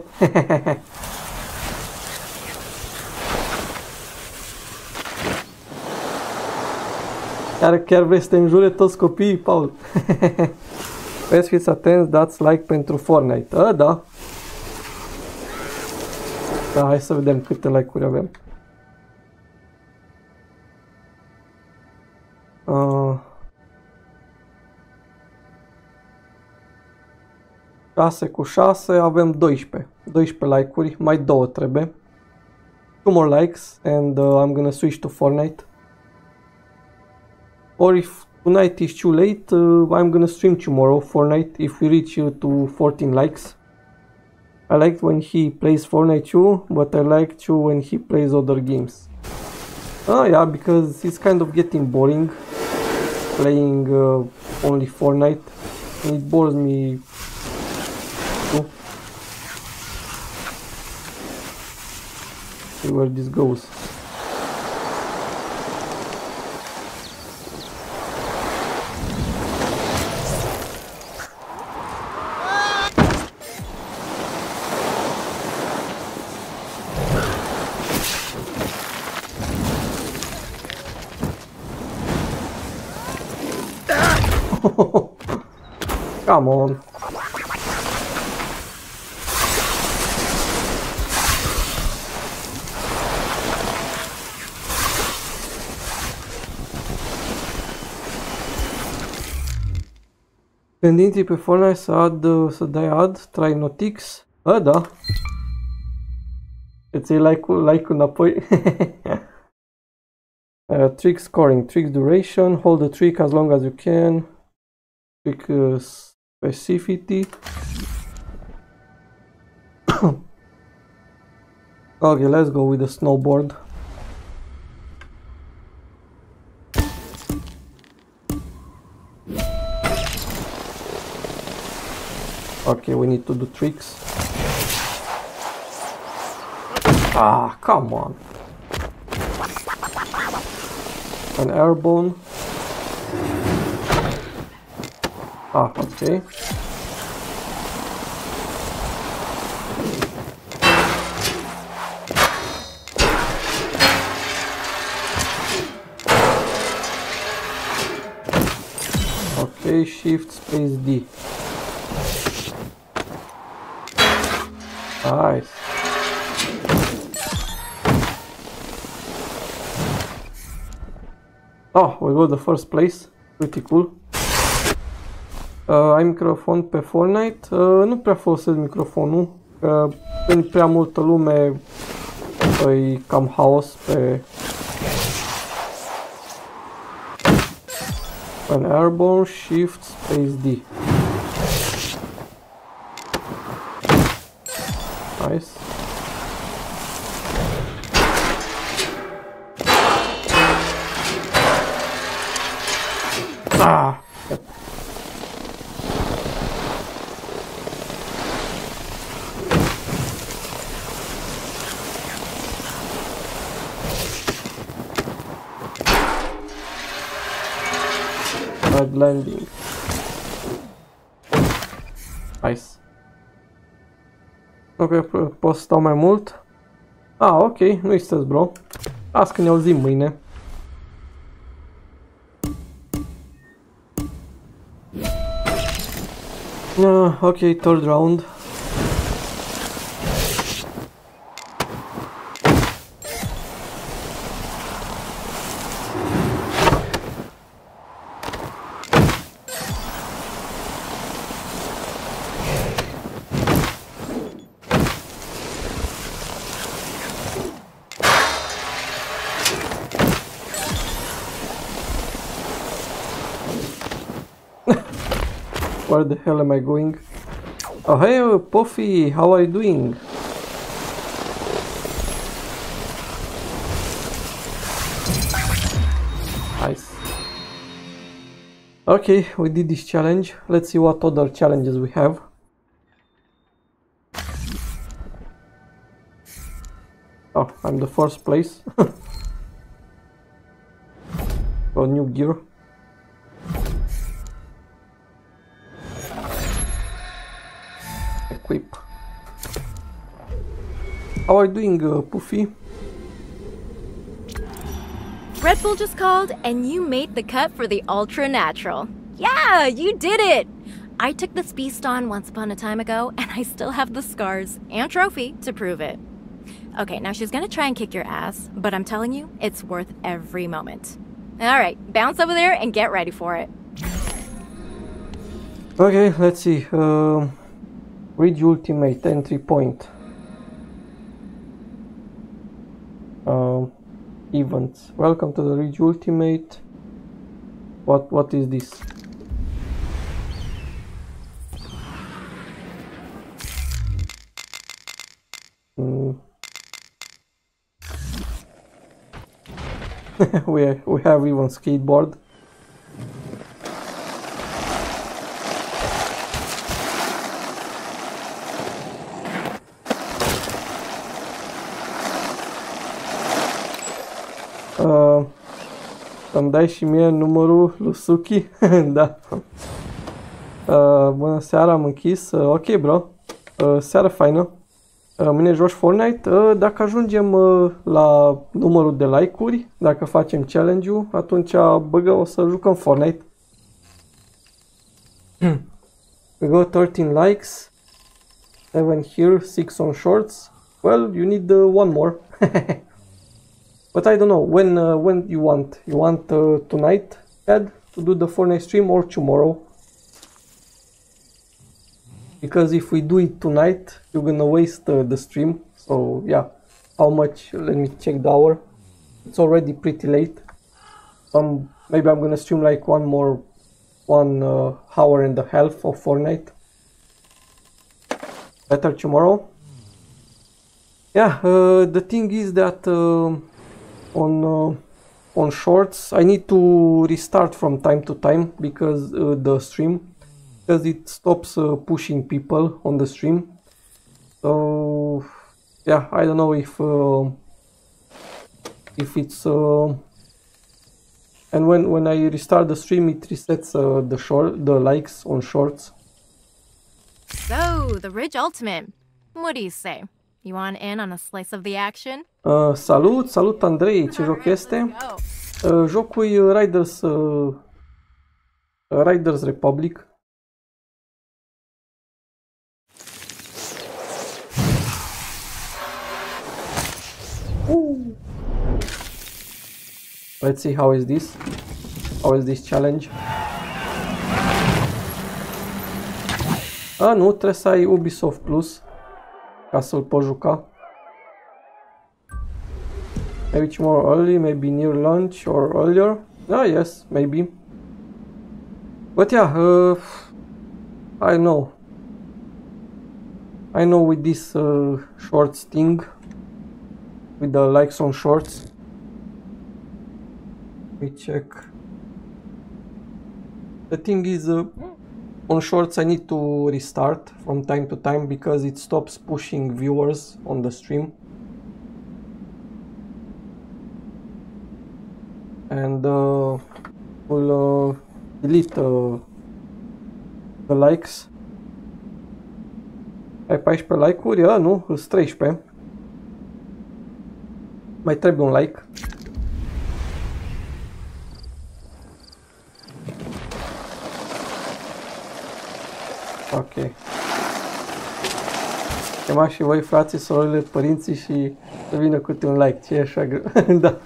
S1: Chiar vrei să te înjure toți copiii, Paul? Vreți fiți atenți, dați like pentru Fortnite. Da. Da, hai să vedem câte like-uri avem. 6 cu 6 avem 12 like-uri, mai 2 trebuie. 2 more likes and I'm gonna switch to Fortnite. Or if tonight is too late, I'm gonna stream tomorrow Fortnite if we reach to 14 likes. I liked when he plays Fortnite too, but I like too when he plays other games. Yeah, because it's kind of getting boring playing only Fortnite. It bores me too. See where this goes. Come on. Când intri pe Fortnite să dai ad, try notix. Da. Îți iei like-ul înapoi. Trick scoring, trick duration, hold the trick as long as you can. Trick specificity. Okay, let's go with the snowboard. Okay, we need to do tricks. Ah, come on. An airborne. Ah, okay. Okay, shift space D. Nice. Oh, we got the first place. Pretty cool. Ai microfon pe Fortnite? Nu prea folosesc microfonul. Când prea multă lume e cam haos pe an airborne, shift space D. Nice. Ah. Bad landing. Nice. Ok, pot să stau mai mult? Ah, ok, nu-i stres, bro. Las că ne auzim mâine. Ok, third round. Where the hell am I going? Oh, hey, Puffy, how are you doing? Nice. Okay, we did this challenge. Let's see what other challenges we have. Oh, I'm the first place. Got new gear. Equip. How are you doing, Puffy?
S2: Red Bull just called and you made the cut for the Ultra Natural. Yeah, you did it! I took this beast on once upon a time ago and I still have the scars and trophy to prove it. Okay, now she's gonna try and kick your ass, but I'm telling you, it's worth every moment. Alright, bounce over there and get ready for it.
S1: Okay, let's see. Ridge Ultimate entry point. Events. Welcome to the Ridge Ultimate. What is this? we have even skateboard. Îmi dai și mie numărul lui Suki? Da. Bună seara, am închis. Ok, bro. Seara faină. Mâine joci Fortnite. Dacă ajungem la numărul de like-uri, dacă facem challenge-ul, atunci băgă, o să jucăm Fortnite. We got 13 likes, 7 here, 6 on shorts. Well, you need one more. But I don't know, when you want? You want tonight, Ed, to do the Fortnite stream, or tomorrow? Because if we do it tonight, you're gonna waste the stream. So yeah, how much? Let me check the hour. It's already pretty late. Maybe I'm gonna stream like one hour and a half of Fortnite. Better tomorrow. Yeah, the thing is that on shorts I need to restart from time to time because the stream, because it stops pushing people on the stream. So yeah, I don't know if it's and when I restart the stream, it resets the likes on shorts.
S2: So, the Ridge Ultimate. What do you say? You want in on a slice of the action?
S1: Salut Andrei, ce joc este? Jocul e Riders Republic. Let's see how is this. How is this challenge? Nu, trebuie să ai Ubisoft Plus ca să-l poți juca. Maybe tomorrow early, maybe near lunch or earlier. Ah, yes, maybe. But yeah, I know with this shorts thing, with the likes on shorts. Let me check. The thing is, on shorts I need to restart from time to time because it stops pushing viewers on the stream. And will delete the likes. Ai 14 like-uri? Nu, sunt 13. Mai trebuie un like. Ok. Chemați și voi, frații, surorile, părinții și să vină câte un like. Ce e așa greu? Da.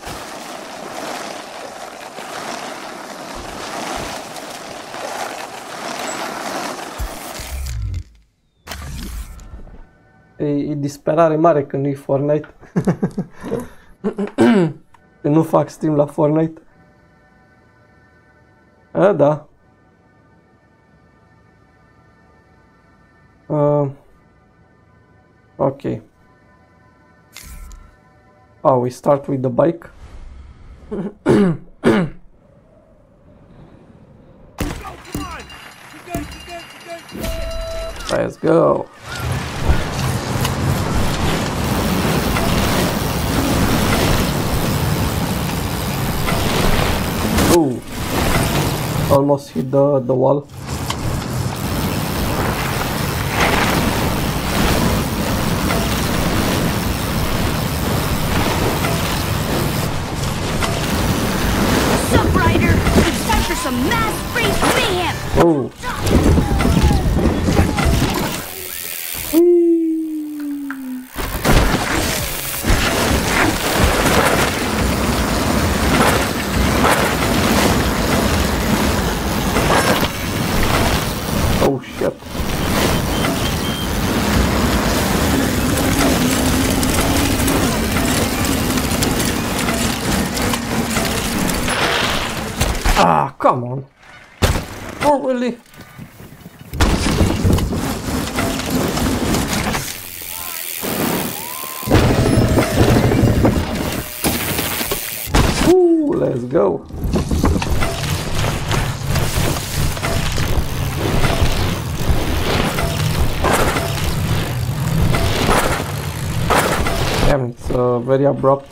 S1: E disperare mare că nu-i Fortnite. Că nu fac stream la Fortnite. Da. Okay. Oh, we start with the bike. Let's go. Oh, almost hit the wall. Oh. Oh shit. Ah, come on. Oh, really? Ooh, let's go. Damn, it's very abrupt.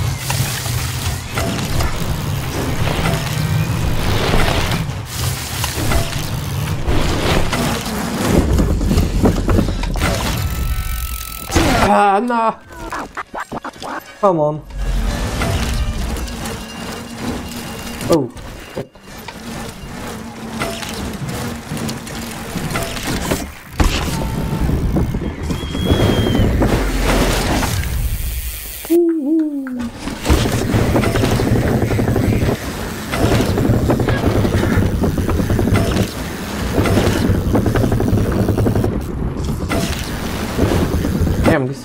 S1: Ah, no. Come on. Oh, shit.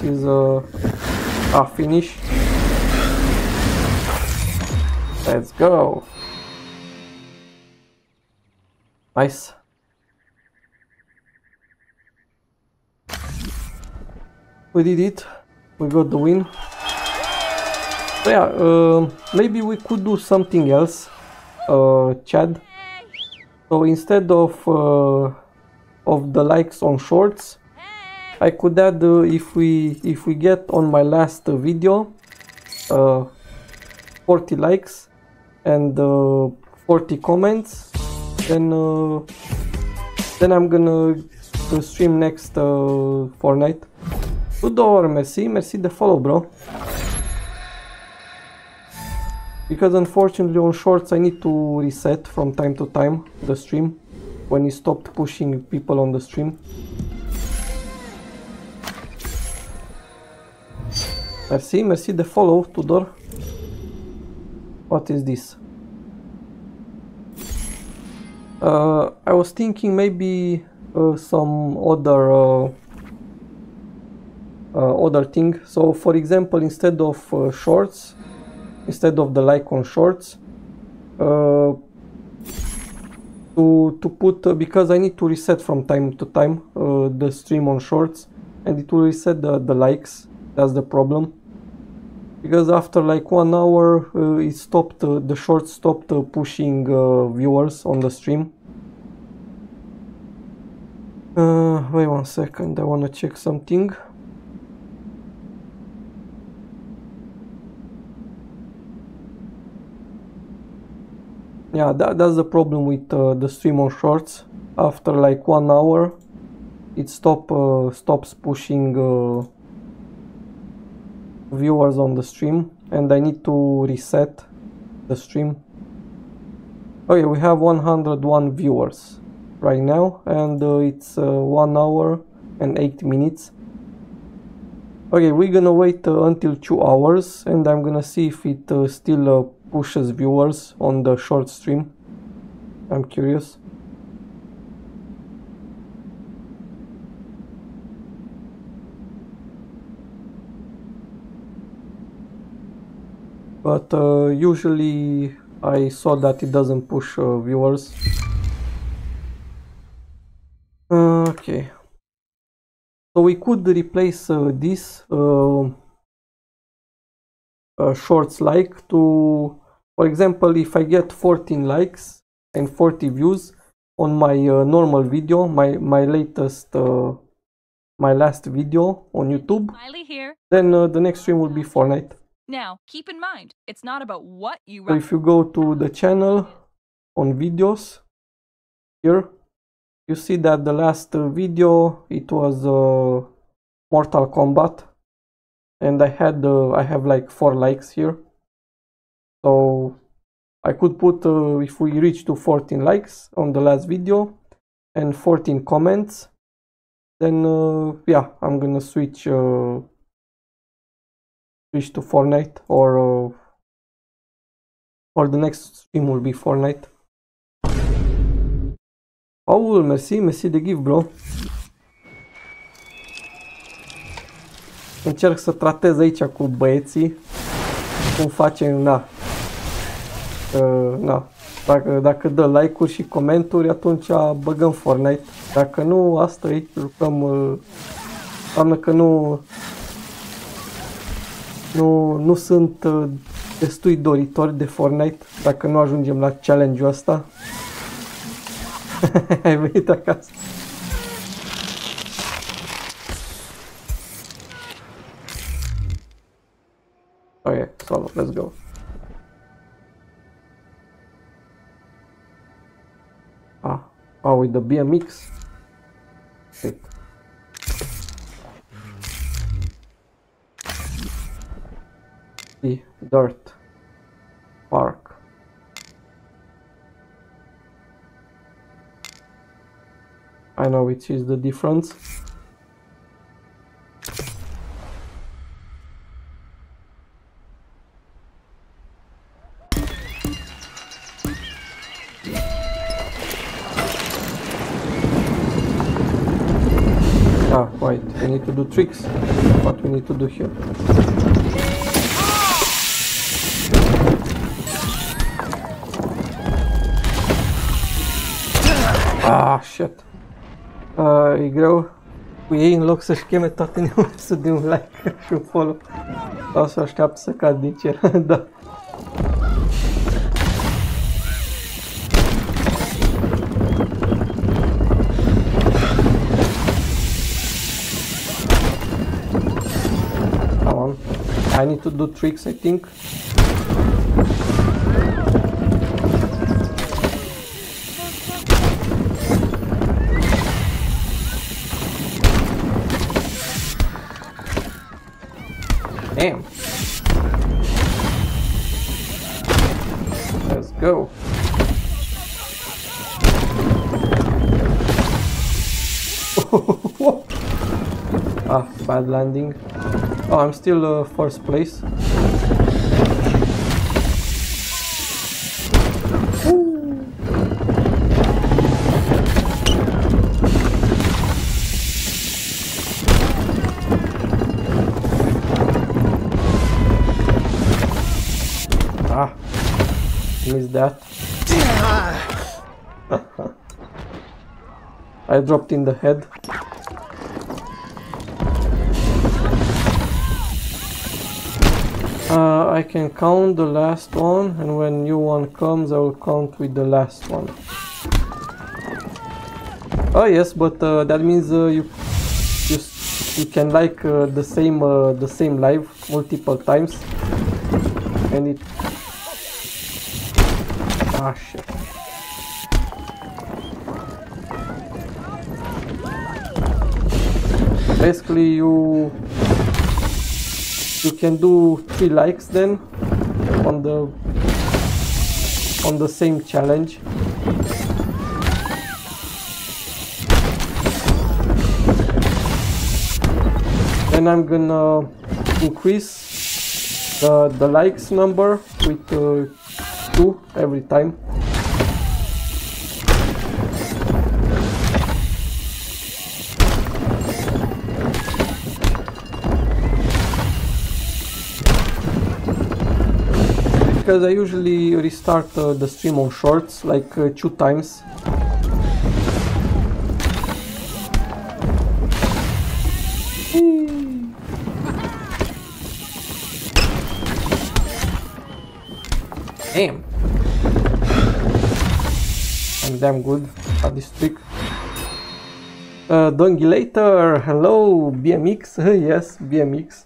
S1: is finish. Let's go. Nice. We did it. We got the win. So yeah, maybe we could do something else, Chad. So instead of the likes on shorts, I could add if we get on my last video 40 likes and 40 comments, then I'm gonna stream next Fortnite. Tudor, merci de follow, bro. Because unfortunately on shorts I need to reset from time to time the stream when he stopped pushing people on the stream. Merci de follow, Tudor. What is this? I was thinking maybe some other thing. So for example, instead of shorts, instead of the like on shorts, to put, because I need to reset from time to time the stream on shorts, and it will reset the likes. That's the problem, because after like 1 hour it stopped, the shorts stopped pushing viewers on the stream. Wait 1 second, I want to check something. Yeah, that's the problem with the stream on shorts. After like 1 hour it stops pushing viewers on the stream, and I need to reset the stream. Okay, we have 101 viewers right now, and it's 1 hour and 8 minutes. Okay, we're gonna wait until 2 hours, and I'm gonna see if it still pushes viewers on the short stream. I'm curious. But usually I saw that it doesn't push viewers. Okay. So we could replace this shorts like to, for example, if I get 14 likes and 40 views on my normal video, my latest, my last video on YouTube,
S9: Miley here.
S1: then the next stream will be Fortnite.
S9: Now, keep in mind, it's not about what you
S1: So if you go to the channel on videos, here, you see that the last video, it was Mortal Kombat, and I have like 4 likes here. So I could put, if we reach to 14 likes on the last video and 14 comments, then yeah, I'm gonna switch to Fortnite, or the next stream will be Fortnite. Paul, merci de gift, bro. Încerc să tratez aici cu băieții cum facem, na. Dacă dă like-uri și comentarii, atunci băgăm Fortnite. Dacă nu, asta e, jucăm, înseamnă că nu sunt destui doritori de Fortnite dacă nu ajungem la challenge-ul ăsta. Ai venit acasă. Okay, solo, let's go. With the BMX. Wait. The dirt park. I know which is the difference. Wait. We need to do tricks. What we need to do here. Ah, shit. E greu cu ei în loc să-și cheme toate nemersul de un like și un follow. Sau să așteaptă să cad din cer, da. Come on. I need to do tricks, I think. Damn. Let's go. Ah, bad landing. Oh, I'm still first place. Ah, missed that. I dropped in the head. I can count the last one, and when new one comes I will count with the last one. Oh yes, but that means you can like the same live multiple times, and it. Ah shit. Basically you can do 3 likes then on the same challenge. Then I'm gonna increase the likes number with 2 every time. Because I usually restart the stream on shorts like 2 times. Damn. I'm damn good at this trick. Dongulator, hello, BMX, yes, BMX.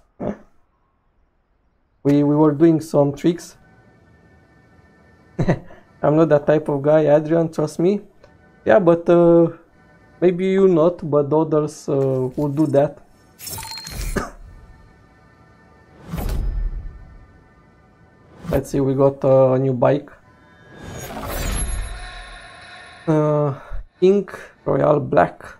S1: We were doing some tricks. I'm not that type of guy, Adrian, trust me. Yeah, but maybe you not, but others will do that. Let's see, we got a new bike. Pink, Royal Black.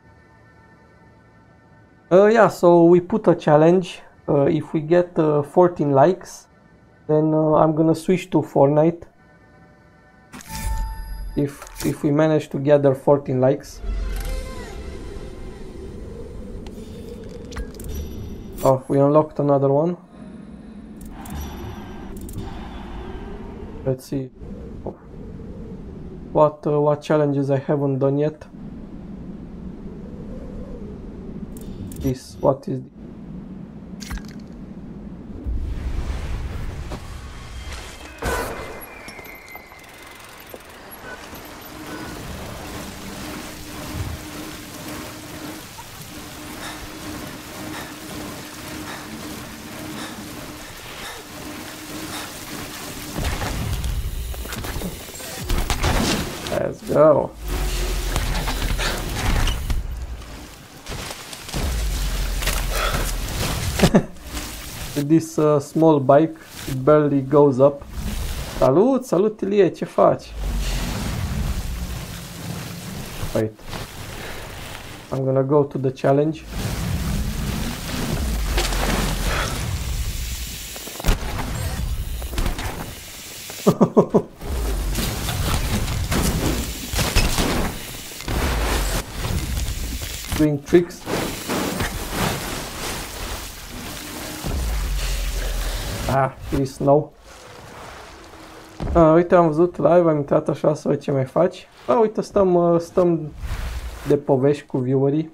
S1: Yeah, so we put a challenge. If we get 14 likes, then I'm gonna switch to Fortnite. If we manage to gather 14 likes. Oh, we unlocked another one. Let's see what challenges I haven't done yet. This, what is this? Let's go. With this small bike, it barely goes up. Salut, salut Ilie, ce faci? Wait. I'm gonna go to the challenge. Doing tricks. here is snow. Uite, am văzut live, am intrat așa să văd ce mai faci. Uite, stăm de povești cu viewerii.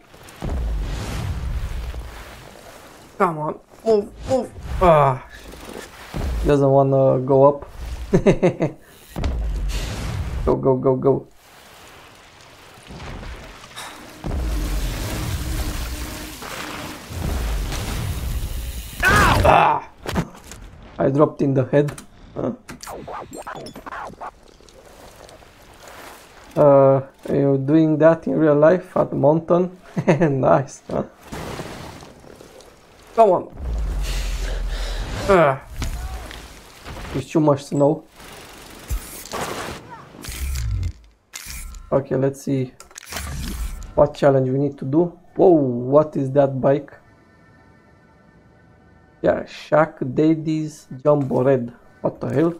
S1: Come on, move. Doesn't wanna go up. Go. I dropped in the head. Are you doing that in real life at the mountain? Nice. Huh? Come on. There's too much snow. Okay, let's see what challenge we need to do. Whoa, what is that bike? Yeah, Shaq Daddy's Jumbo Red. What the hell?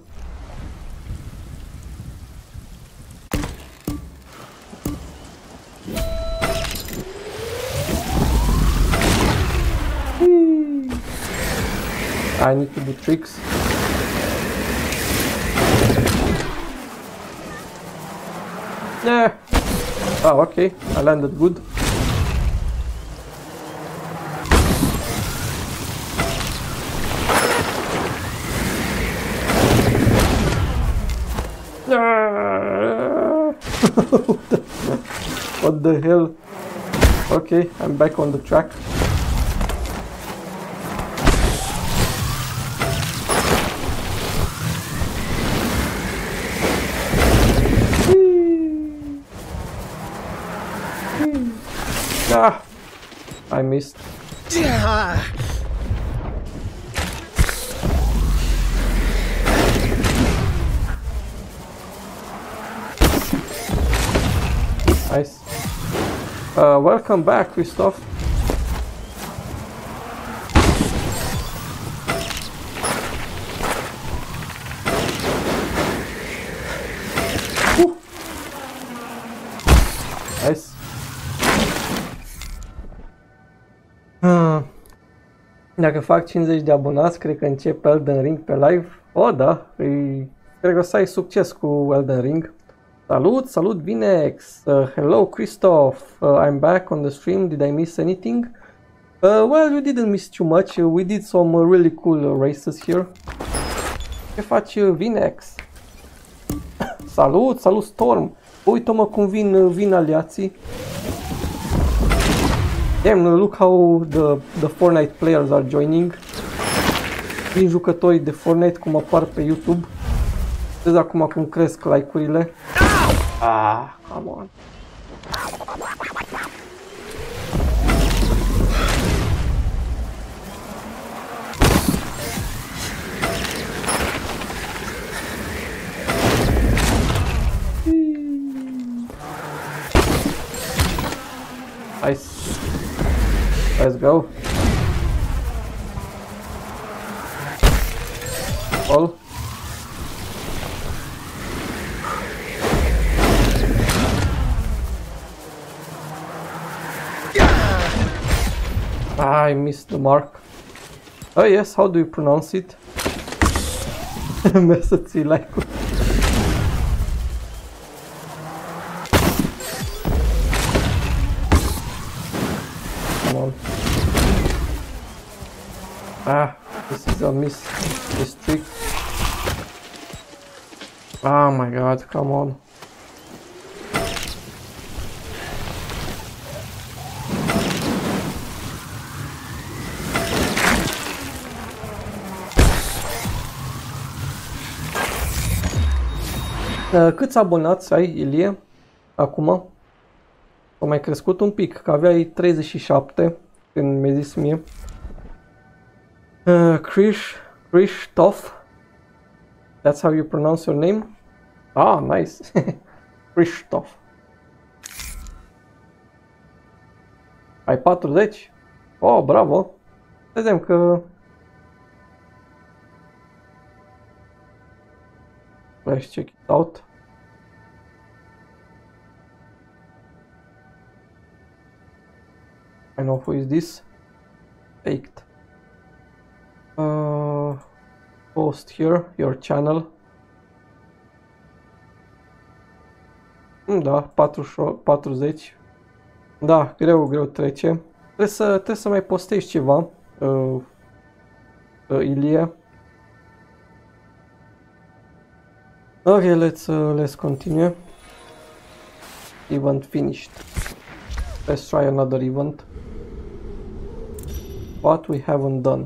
S1: I need to do tricks. Yeah. Oh, okay. I landed good. What the hell? Okay, I'm back on the track. I missed. Nice. Welcome back, Christoph. Nice. Dacă fac 50 de abonați, cred că încep Elden Ring pe live. Da, cred că o să ai succes cu Elden Ring. Salut Vinex. Hello Christoph. I'm back on the stream. Did I miss anything? Well, you didn't miss too much. We did some really cool races here. Ce faci, Vinex? Salut Storm. Uite-mă cum vin aliații. Damn, look how the Fortnite players are joining. Vin jucătorii de Fortnite cum apar pe YouTube. Vezi acum cum cresc like-urile. Come on. Nice. Let's go. All. I missed the mark. Oh yes, how do you pronounce it? Mesății like-ul. Come on. This is a miss. This trick. Oh my god, come on. Câți abonați ai, Ilie, acum? A mai crescut un pic, că aveai 37 când mi-ai zis mie. Christoph. That's how you pronounce your name? Nice. Christoph. Ai 40? Bravo. Vedem că... Let's check it out. I know who is this. Faked. post here your channel. Da, 40. Da, greu trece. Trebuie să mai postezi ceva, Ilie. Okay, let's continue. Event finished. Let's try another event. What we haven't done.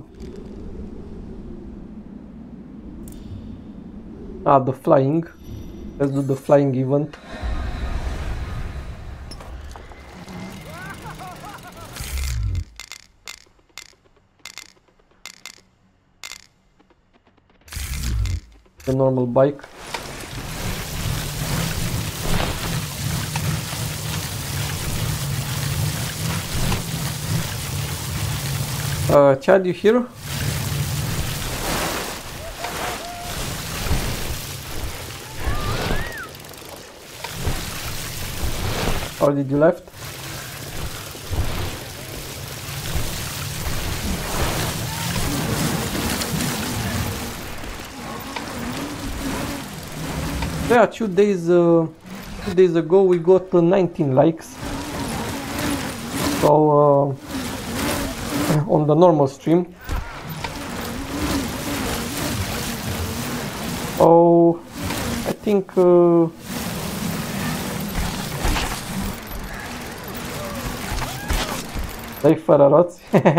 S1: The flying. Let's do the flying event. The normal bike. Chad, you here? Or did you left? Yeah, 2 days ago we got 19 likes. So on the normal stream. Oh, I think they fără roți.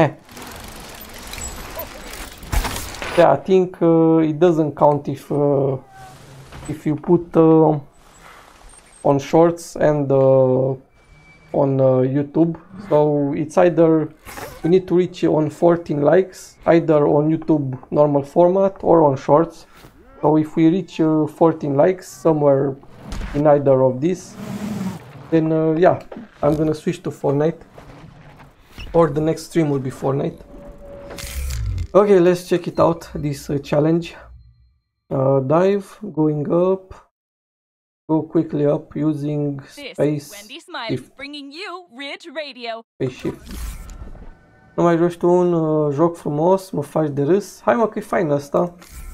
S1: Yeah, I think it doesn't count if you put on shorts and on YouTube. So it's either you need to reach on 14 likes either on YouTube normal format or on shorts. So if we reach 14 likes somewhere in either of these, then yeah, I'm gonna switch to Fortnite, or the next stream will be Fortnite. Okay, let's check it out, this challenge. Dive, going up, go quickly up using space shift.
S9: Bringing you Ridge Radio.
S1: Space shift. Nu mai joci tu un joc frumos, mă faci de râs. Hai mă că e fain asta.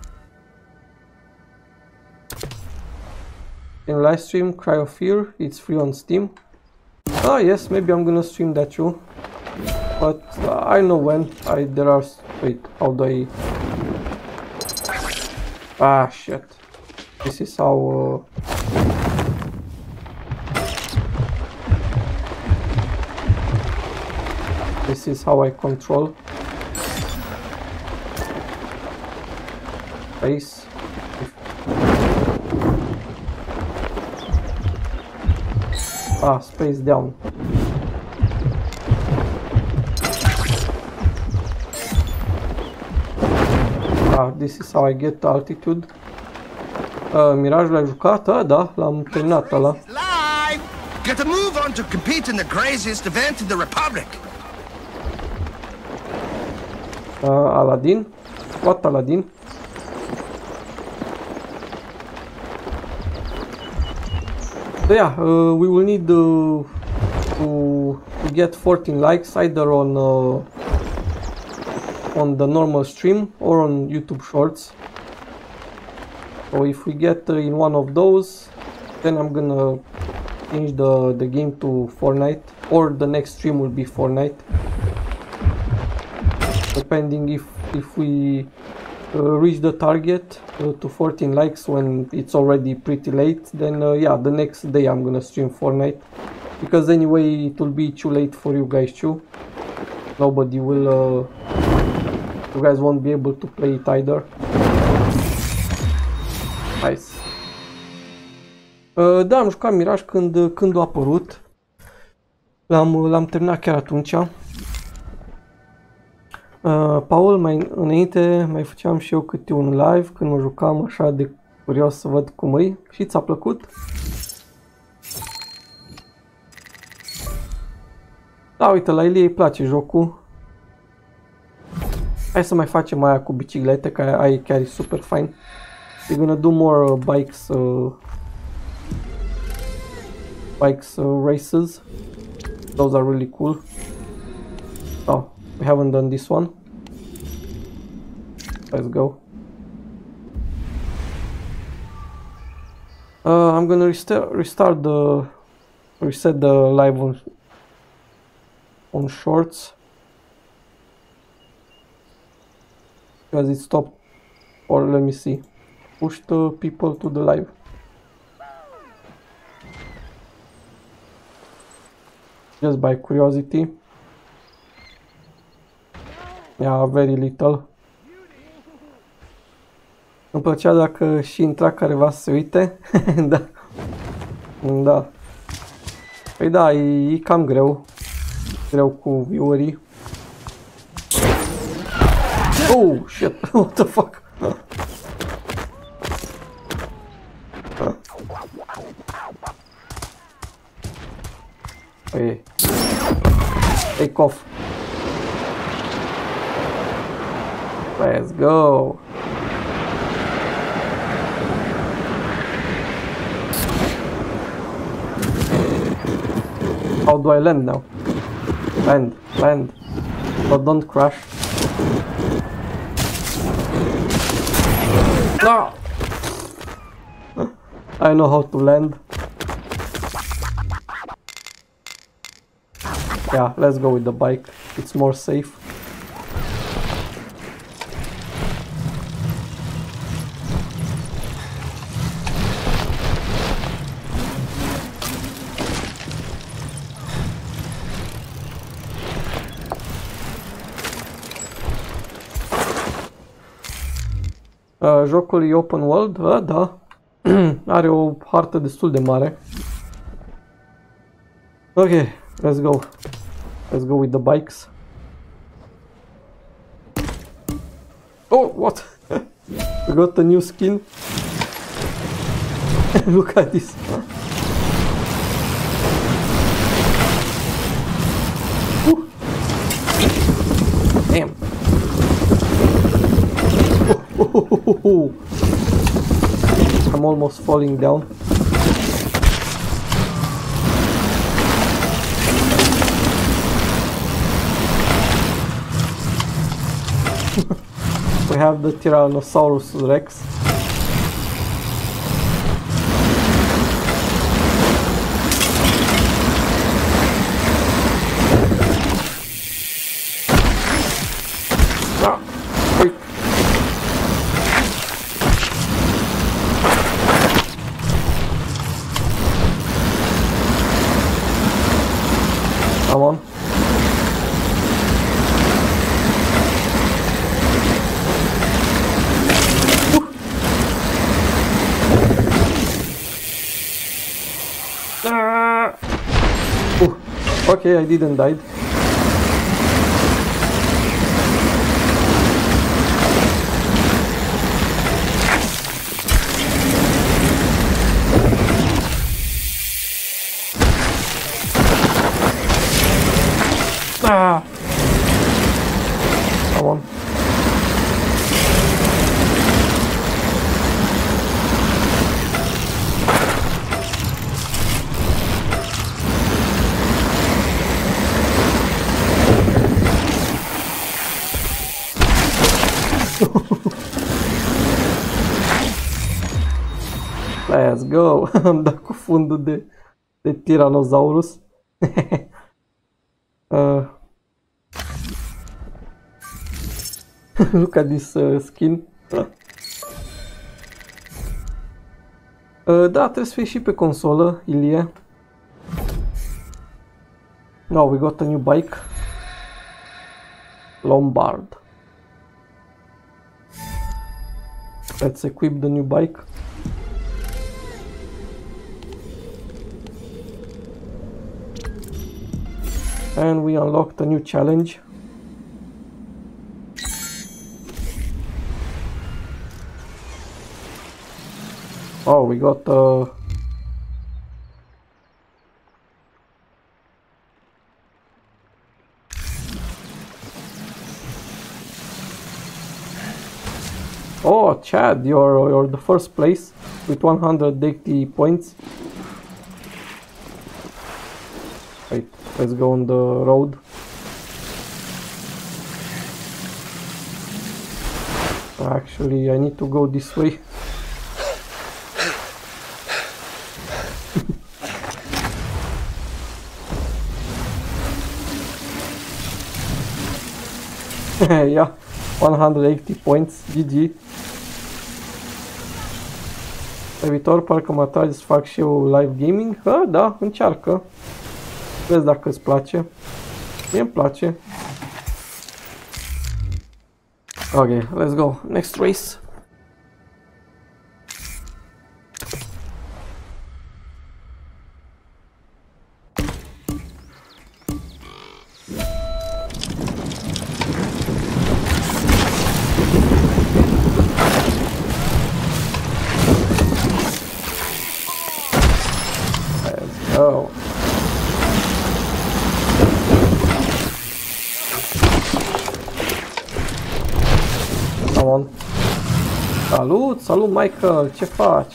S1: In live stream, Cry of Fear, it's free on Steam. Yes, maybe I'm gonna stream that too. But I know when. There are... Wait, how do I... Shit. This is how... This is how I control. Space. Space down. This is how I get altitude. Miraj l-ai jucat? Da, l-am terminat ăla.
S4: Live! Get to move on to compete in the craziest event in the Republic.
S1: Aladdin? What Aladdin? So yeah, we will need to get 14 likes either on the normal stream or on YouTube Shorts. So if we get in one of those, then I'm gonna change the game to Fortnite, or the next stream will be Fortnite, depending if we reach the target to 14 likes when it's already pretty late. Then yeah, the next day I'm gonna stream Fortnite, because anyway it will be too late for you guys too. Nobody will you guys won't be able to play it either. Nice. Da, am jucat Miraj când a apărut. L-am terminat chiar atunci. Paul, mai înainte mai făceam și eu câte un live când mă jucam, așa de curios să văd cum e. Și ți-a plăcut? Da, uite, la Ilie îi place jocul. Hai să mai facem aia cu biciclete, că aia chiar e super fain. We're gonna do more bikes races. Those are really cool. Oh, we haven't done this one. Let's go. I'm gonna reset the live on shorts because it stopped. Or let me see, push the people to the live. Just by curiosity. Yeah, very little. Îmi plăcea dacă și intra careva să se uite. Da. Da. Păi da, e cam greu. Greu cu viewerii. Oh, shit. What the fuck? Hey. Take off. Let's go. How do I land now? Land, land. But don't crash. No! I know how to land. Yeah, let's go with the bike. It's more safe. Jocul e open world? Da. Are o hartă destul de mare. Ok, let's go. Let's go with the bikes. Oh, what? We got a new skin. Look at this. Damn. I'm almost falling down. We have the Tyrannosaurus Rex. Come on. Okay, I didn't die. Come on. Let's go. Am dat cu fundul de Tyrannosaurus. Look at this skin. Da, trebuie să fie și pe consolă, Ilie. No, we got a new bike. Lombard. Let's equip the new bike. And we unlocked a new challenge. Oh, we got Oh, Chad, you're the first place with 180 points. Wait, let's go on the road. Actually, I need to go this way. Yeah, 180 points, GG. Pe viitor parcă mă atrage să fac și eu live gaming. Da, încearcă. Vezi dacă îți place. Mie îmi place. Ok, let's go. Next race. Let's go. Come on. Salut, salut Michael, ce faci?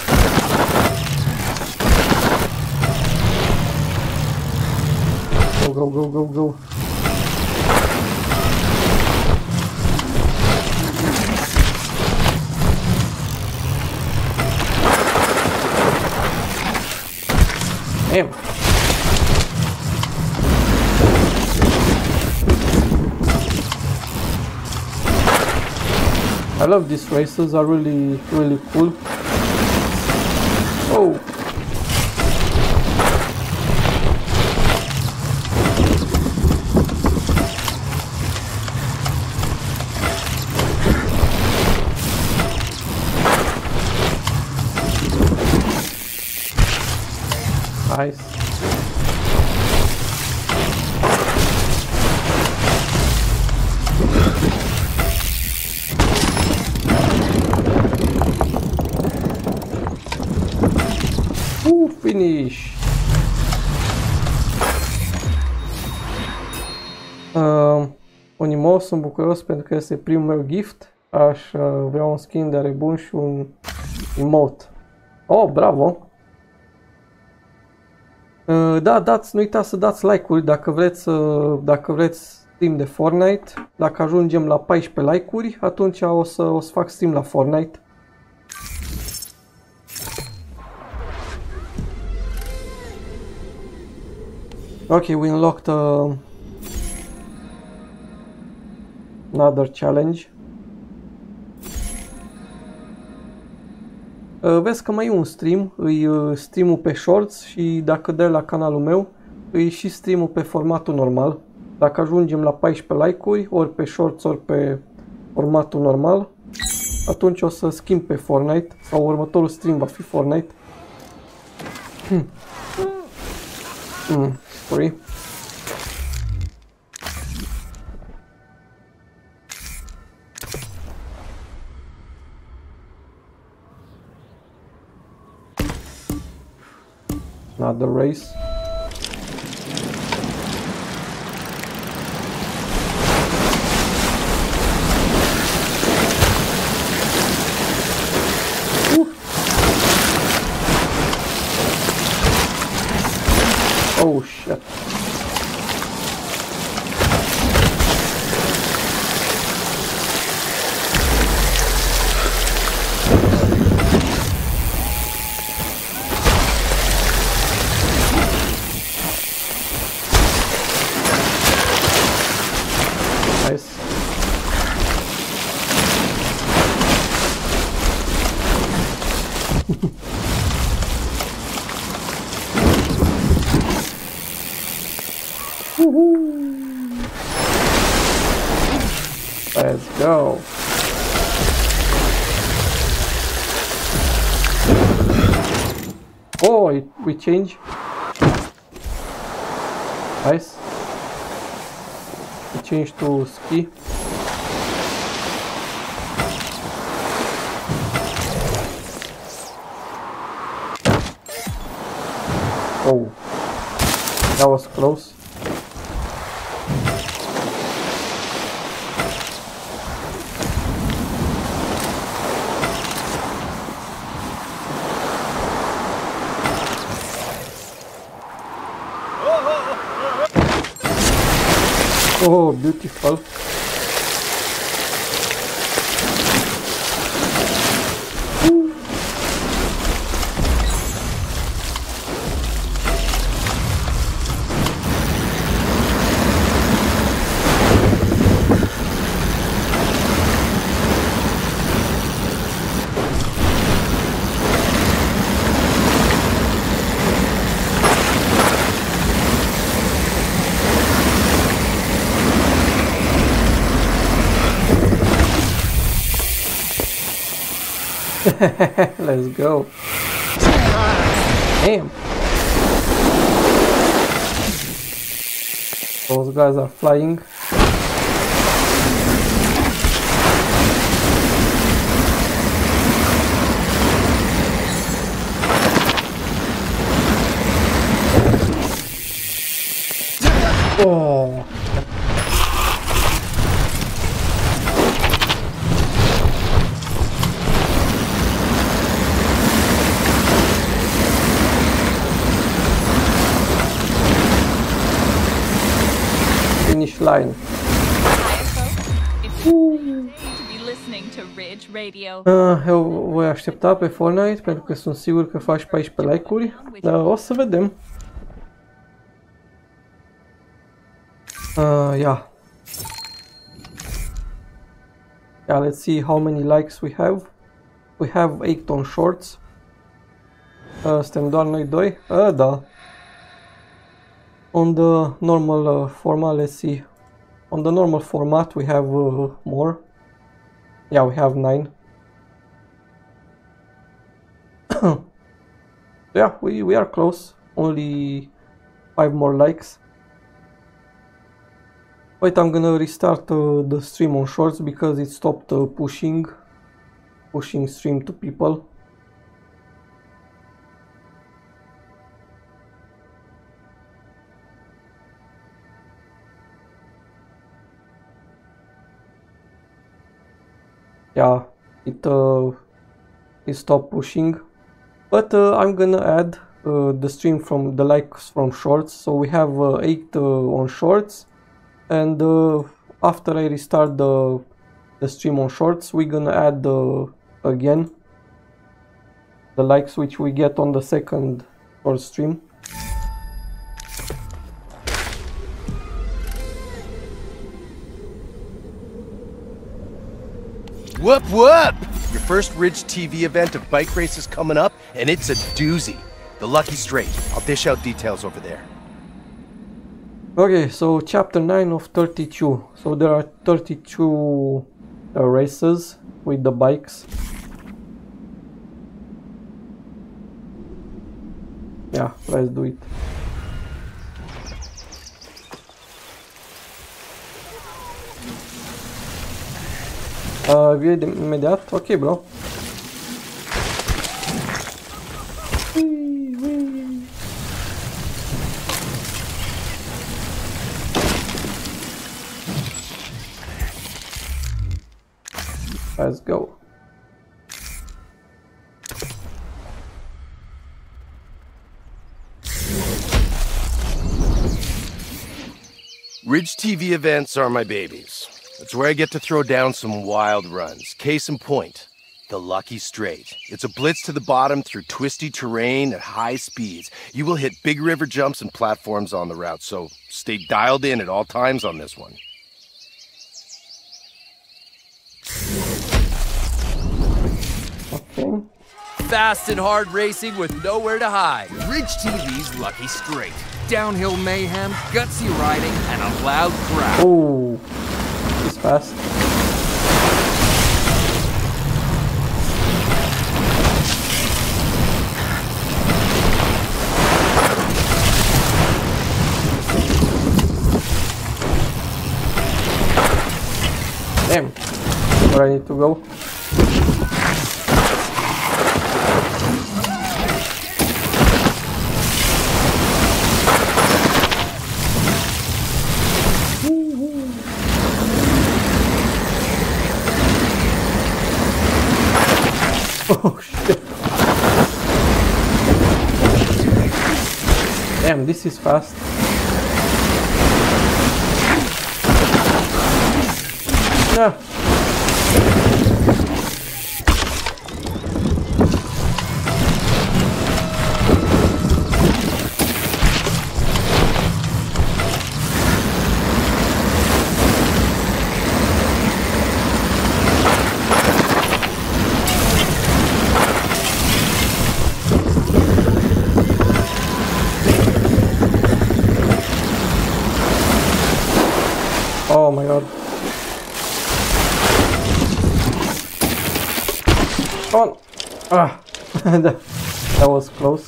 S1: Go, go, go, go, go. Damn. I love these races, are really cool. Oh. Nice. Finish. Unimo, sunt bucuros pentru că este primul meu gift. Aș vrea un skin de rebun și un emote. Oh, bravo! Da, nu uitați să dați like-uri dacă vreți stream de Fortnite. Dacă ajungem la 14 like-uri, atunci o să fac stream la Fortnite. Ok, we unlocked another challenge. Vezi că mai e un stream, e streamul pe shorts și dacă dai la canalul meu, e și streamul pe formatul normal. Dacă ajungem la 14 like-uri, ori pe shorts, ori pe formatul normal, atunci o să schimb pe Fortnite, sau următorul stream va fi Fortnite. Sorry. Another race. Oh shit. Nice. Let's go. Oh, we change. Nice. We change to ski. Oh, that was close. Oh, beautiful. Let's go. Damn. Those guys are flying. Oh. Finish line. Eu voi aștepta pe Fortnite pentru că sunt sigur că faci 14 like-uri. O să vedem. Yeah. Yeah, let's see how many likes we have. We have 8 on shorts. Suntem doar noi doi? Da. On the normal format, let's see. On the normal format we have more. Yeah, we have 9. Yeah, we are close. Only 5 more likes. Wait, I'm gonna restart the stream on shorts because it stopped pushing stream to people. Yeah, it stopped pushing, but I'm gonna add the stream from the likes from shorts. So we have 8 on shorts, and after I restart the stream on shorts, we're gonna add again the likes which we get on the second short stream.
S3: Whoop whoop! Your first Ridge TV event of bike races coming up, and it's a doozy. The Lucky Straight. I'll dish out details over there.
S1: Okay, so chapter 9 of 32. So there are 32 races with the bikes. Yeah, let's do it. Vede imediat? Ok, bro. Let's go.
S3: Ridge TV events are my babies. It's where I get to throw down some wild runs. Case in point, the Lucky Straight. It's a blitz to the bottom through twisty terrain at high speeds. You will hit big river jumps and platforms on the route, so stay dialed in at all times on this one.
S1: Okay.
S6: Fast and hard racing with nowhere to hide.
S10: Ridge TV's Lucky Straight. Downhill mayhem, gutsy riding, and a loud crowd.
S1: Oh, he's fast. Damn, where I need to go. Oh shit. Damn, this is fast. Yeah. Oh my god. Come on. Ah, that was close.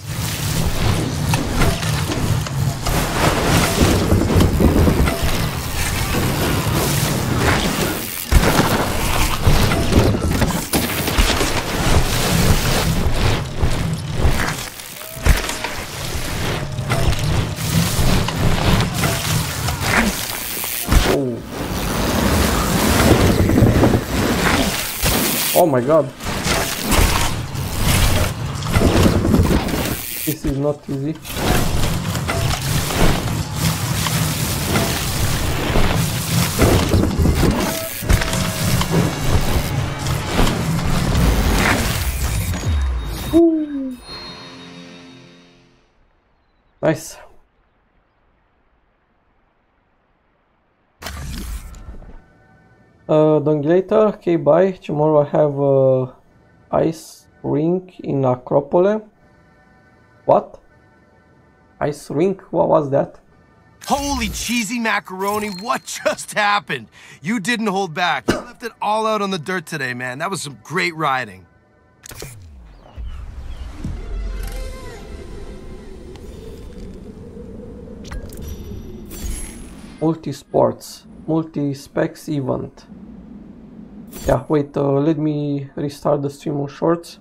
S1: Oh my god. This is not easy. Woo. Nice. Dongulator, okay, bye. Tomorrow I have ice rink in Acropole. What? Ice rink? What was that?
S3: Holy cheesy macaroni, what just happened? You didn't hold back. You left it all out on the dirt today, man. That was some great riding.
S1: Multi-sports, multi-specs event. Yeah, wait, let me restart the stream on shorts.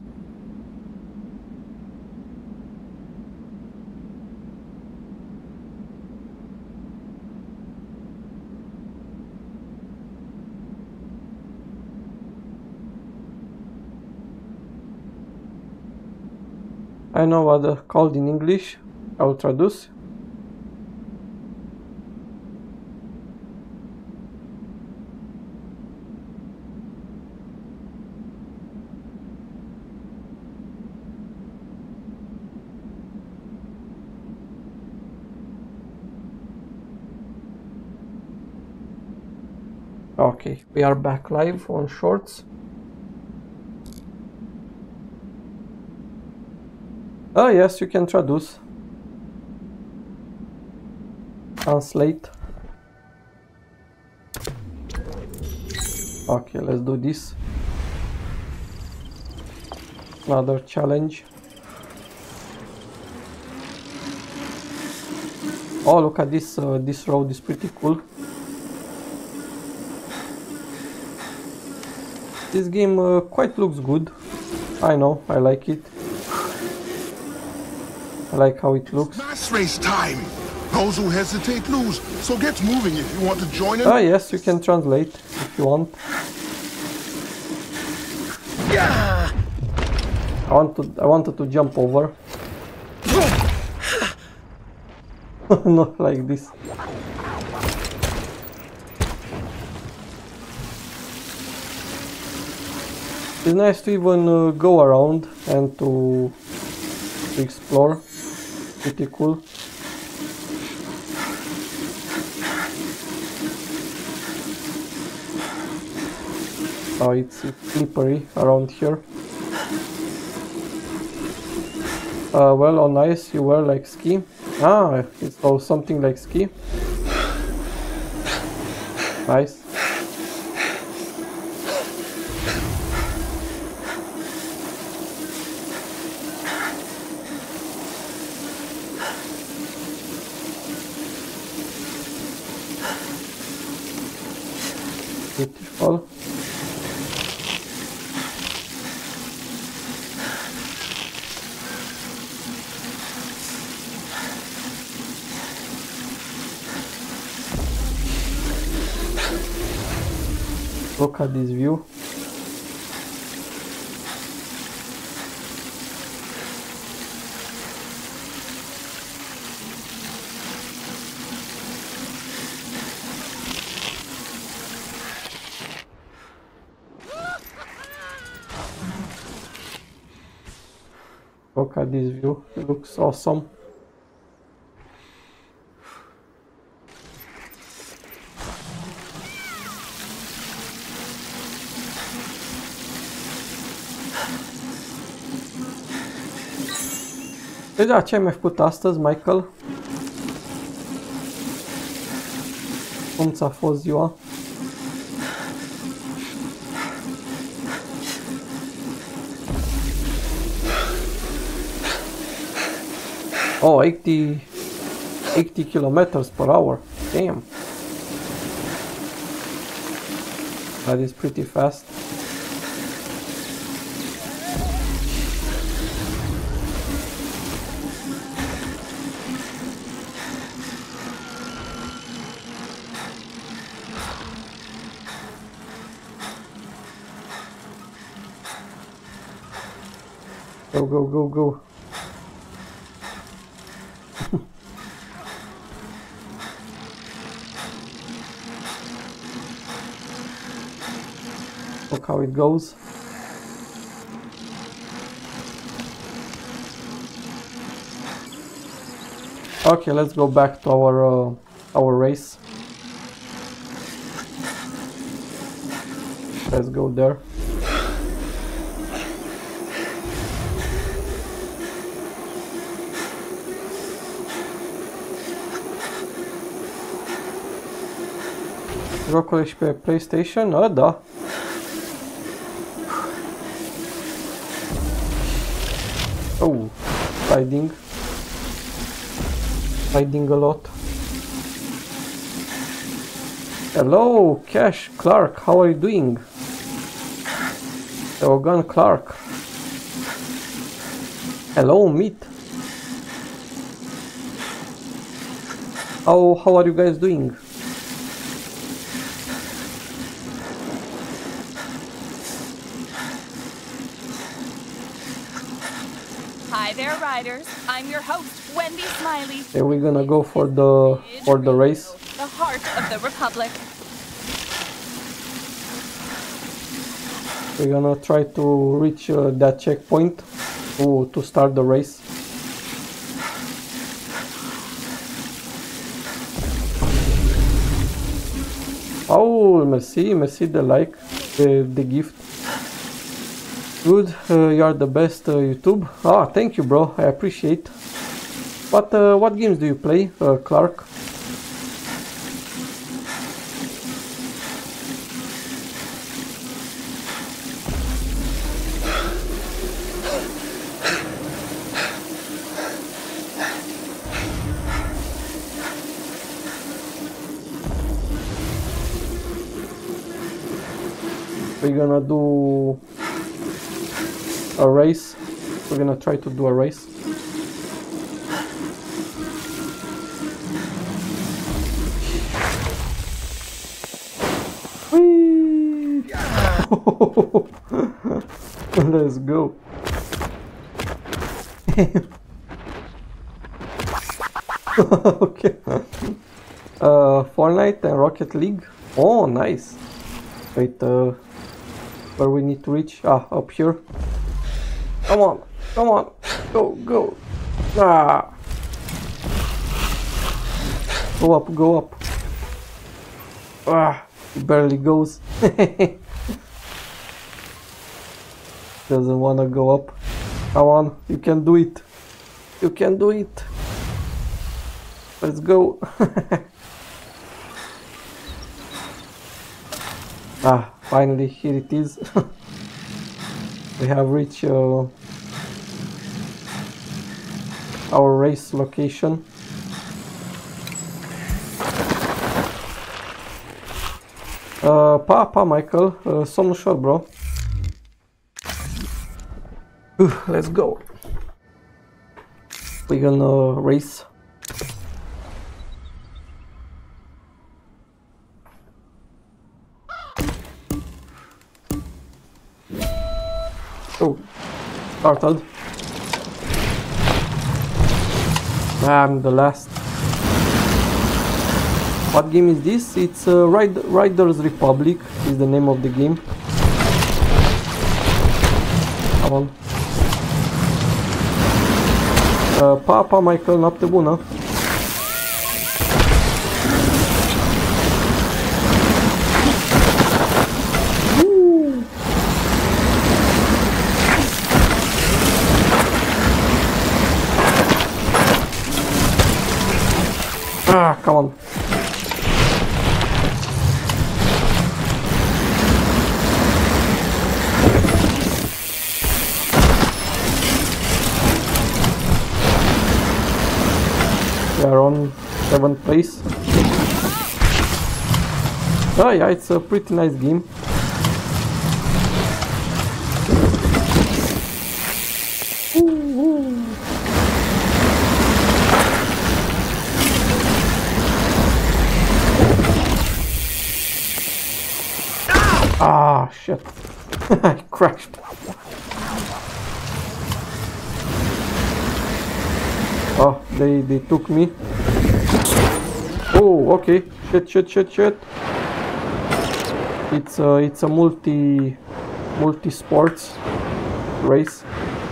S1: I know what they're called in English. I will traduce. Okay, we are back live on shorts. Oh yes, you can traduce. Translate. Okay, let's do this. Another challenge. Oh, look at this. This road is pretty cool. This game quite looks good. I know, I like it. I like how it looks.
S11: Nice race time. Those who hesitate lose. So get moving if you want to join in.
S1: Ah yes, you can translate if you want.
S11: Yeah.
S1: I wanted to jump over. Not like this. It's nice to even go around and to explore. Pretty cool. Oh, it's slippery around here. Well, on ice you wear like ski. Ah, it's all something like ski. Nice. Beautiful. Look at this view. Look at this view, it looks awesome. Deja, ce ai mai făcut astăzi, Michael? Cum ți-a fost ziua? Oh, 80 kilometers per hour. Damn. That is pretty fast. Go, go, go, go. Look how it goes. Okay, let's go back to our race. Let's go there. Jocul și pe PlayStation? Da. Oh, sliding a lot. Hello, Cash Clark, how are you doing? Eogan Clark. Hello, Meat. How are you guys doing?
S9: Hi there, riders. I'm your host, Wendy Smiley.
S1: Okay, we're gonna go for the race.
S9: The heart of the Republic.
S1: We're gonna try to reach that checkpoint to start the race. Oh, merci the like, the gift. Good, you are the best, YouTube. Ah, thank you, bro. I appreciate. But what games do you play, Clark? We're gonna do a race. We're gonna try to do a race. Whee! Let's go. Okay. Fortnite and Rocket League. Oh, nice. Wait, where we need to reach? Ah, up here. Come on, come on, go. Ah. Go up. Ah, it barely goes. Doesn't wanna go up. Come on, you can do it. You can do it. Let's go. Ah, finally, here it is. We have reached our race location. Pa, Michael, somnul ușor, bro. Let's go. We're gonna race. Oh, started. I'm the last. What game is this? It's Riders Republic is the name of the game. Come on. Pa, Michael, noapte bună. Ah, come on. are on 7th place. Oh yeah, it's a pretty nice game. Ah, shit. I crashed. Oh, they took me. Oh, okay. Shit. It's a multi-sports race.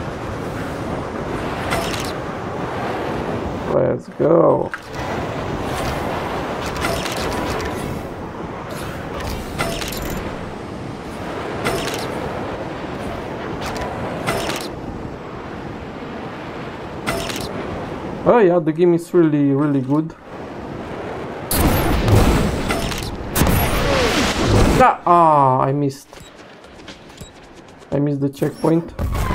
S1: Let's go. Oh yeah, the game is really good. Ah, I missed the checkpoint.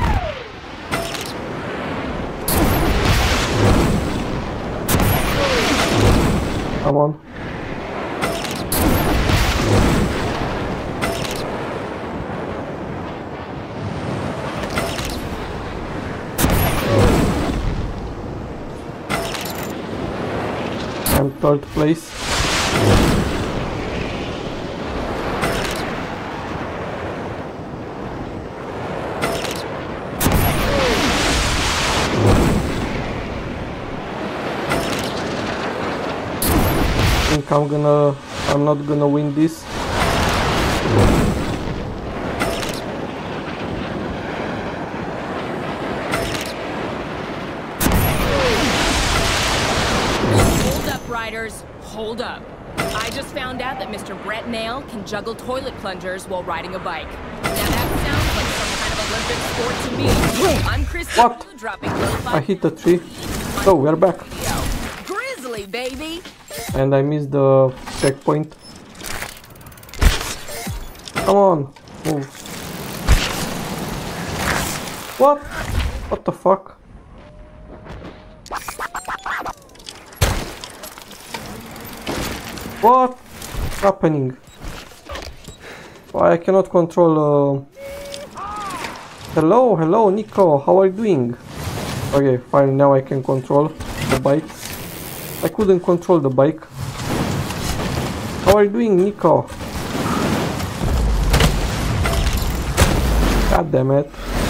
S1: Come on. I'm 3rd place. I think I'm not gonna win this.
S9: Hold up. I just found out that Mr. Brett Nail can juggle toilet plungers while riding a bike. Now that sounds like some kind of Olympic sport to me. I'm Christy.
S1: What?
S9: Dropping
S1: I hit a tree. So we're back.
S9: Grizzly, baby.
S1: And I missed the checkpoint. Come on. Move. What? What the fuck? What's happening? Why I cannot control Hello Nico, how are you doing? Okay, fine, now I can control the bike. I couldn't control the bike. How are you doing, Nico? God damn it.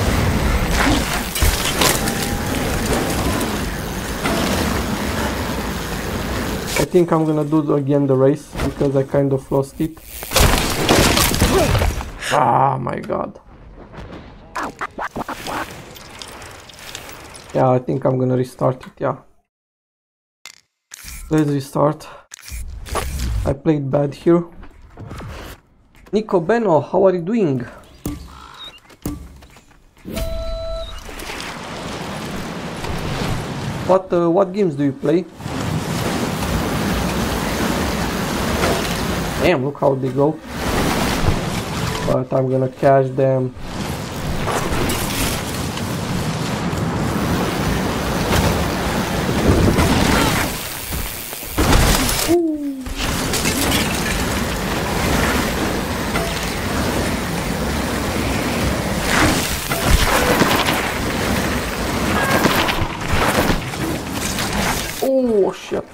S1: I think I'm gonna do again the race because I kind of lost it. Ah, my god. Yeah, I think I'm gonna restart it, yeah. Let's restart. I played bad here. Nico Beno, how are you doing? What games do you play? Damn, look how they go. But I'm gonna catch them. Oh shit.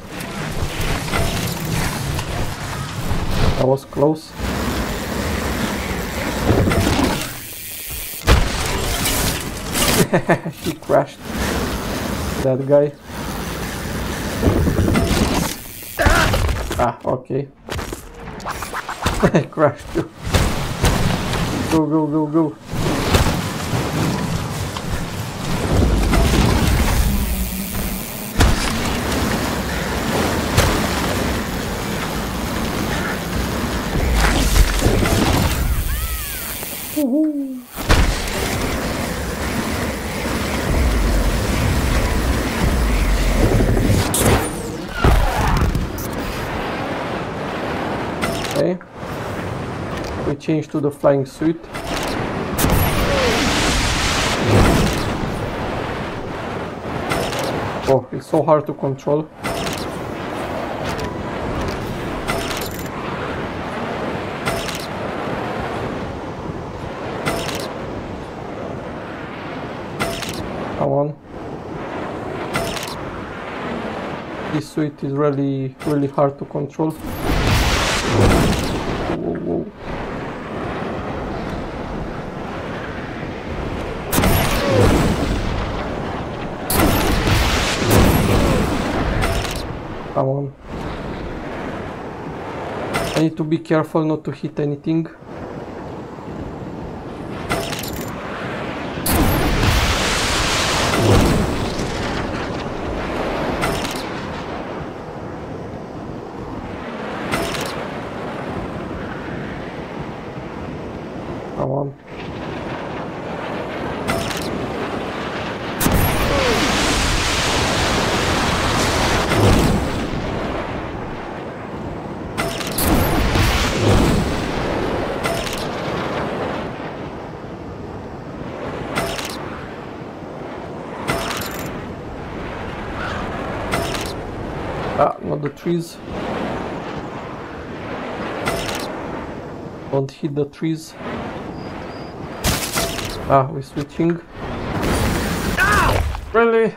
S1: That was close. She crashed. That guy. Ah, okay. I crashed too. Go, go, go, go. Okay, we change to the flying suit. Oh, it's so hard to control. Come on. This suit is really hard to control. Whoa, whoa. Come on. I need to be careful not to hit anything. Come on. Ah, not the trees. Don't hit the trees. Ah, we're switching. Really?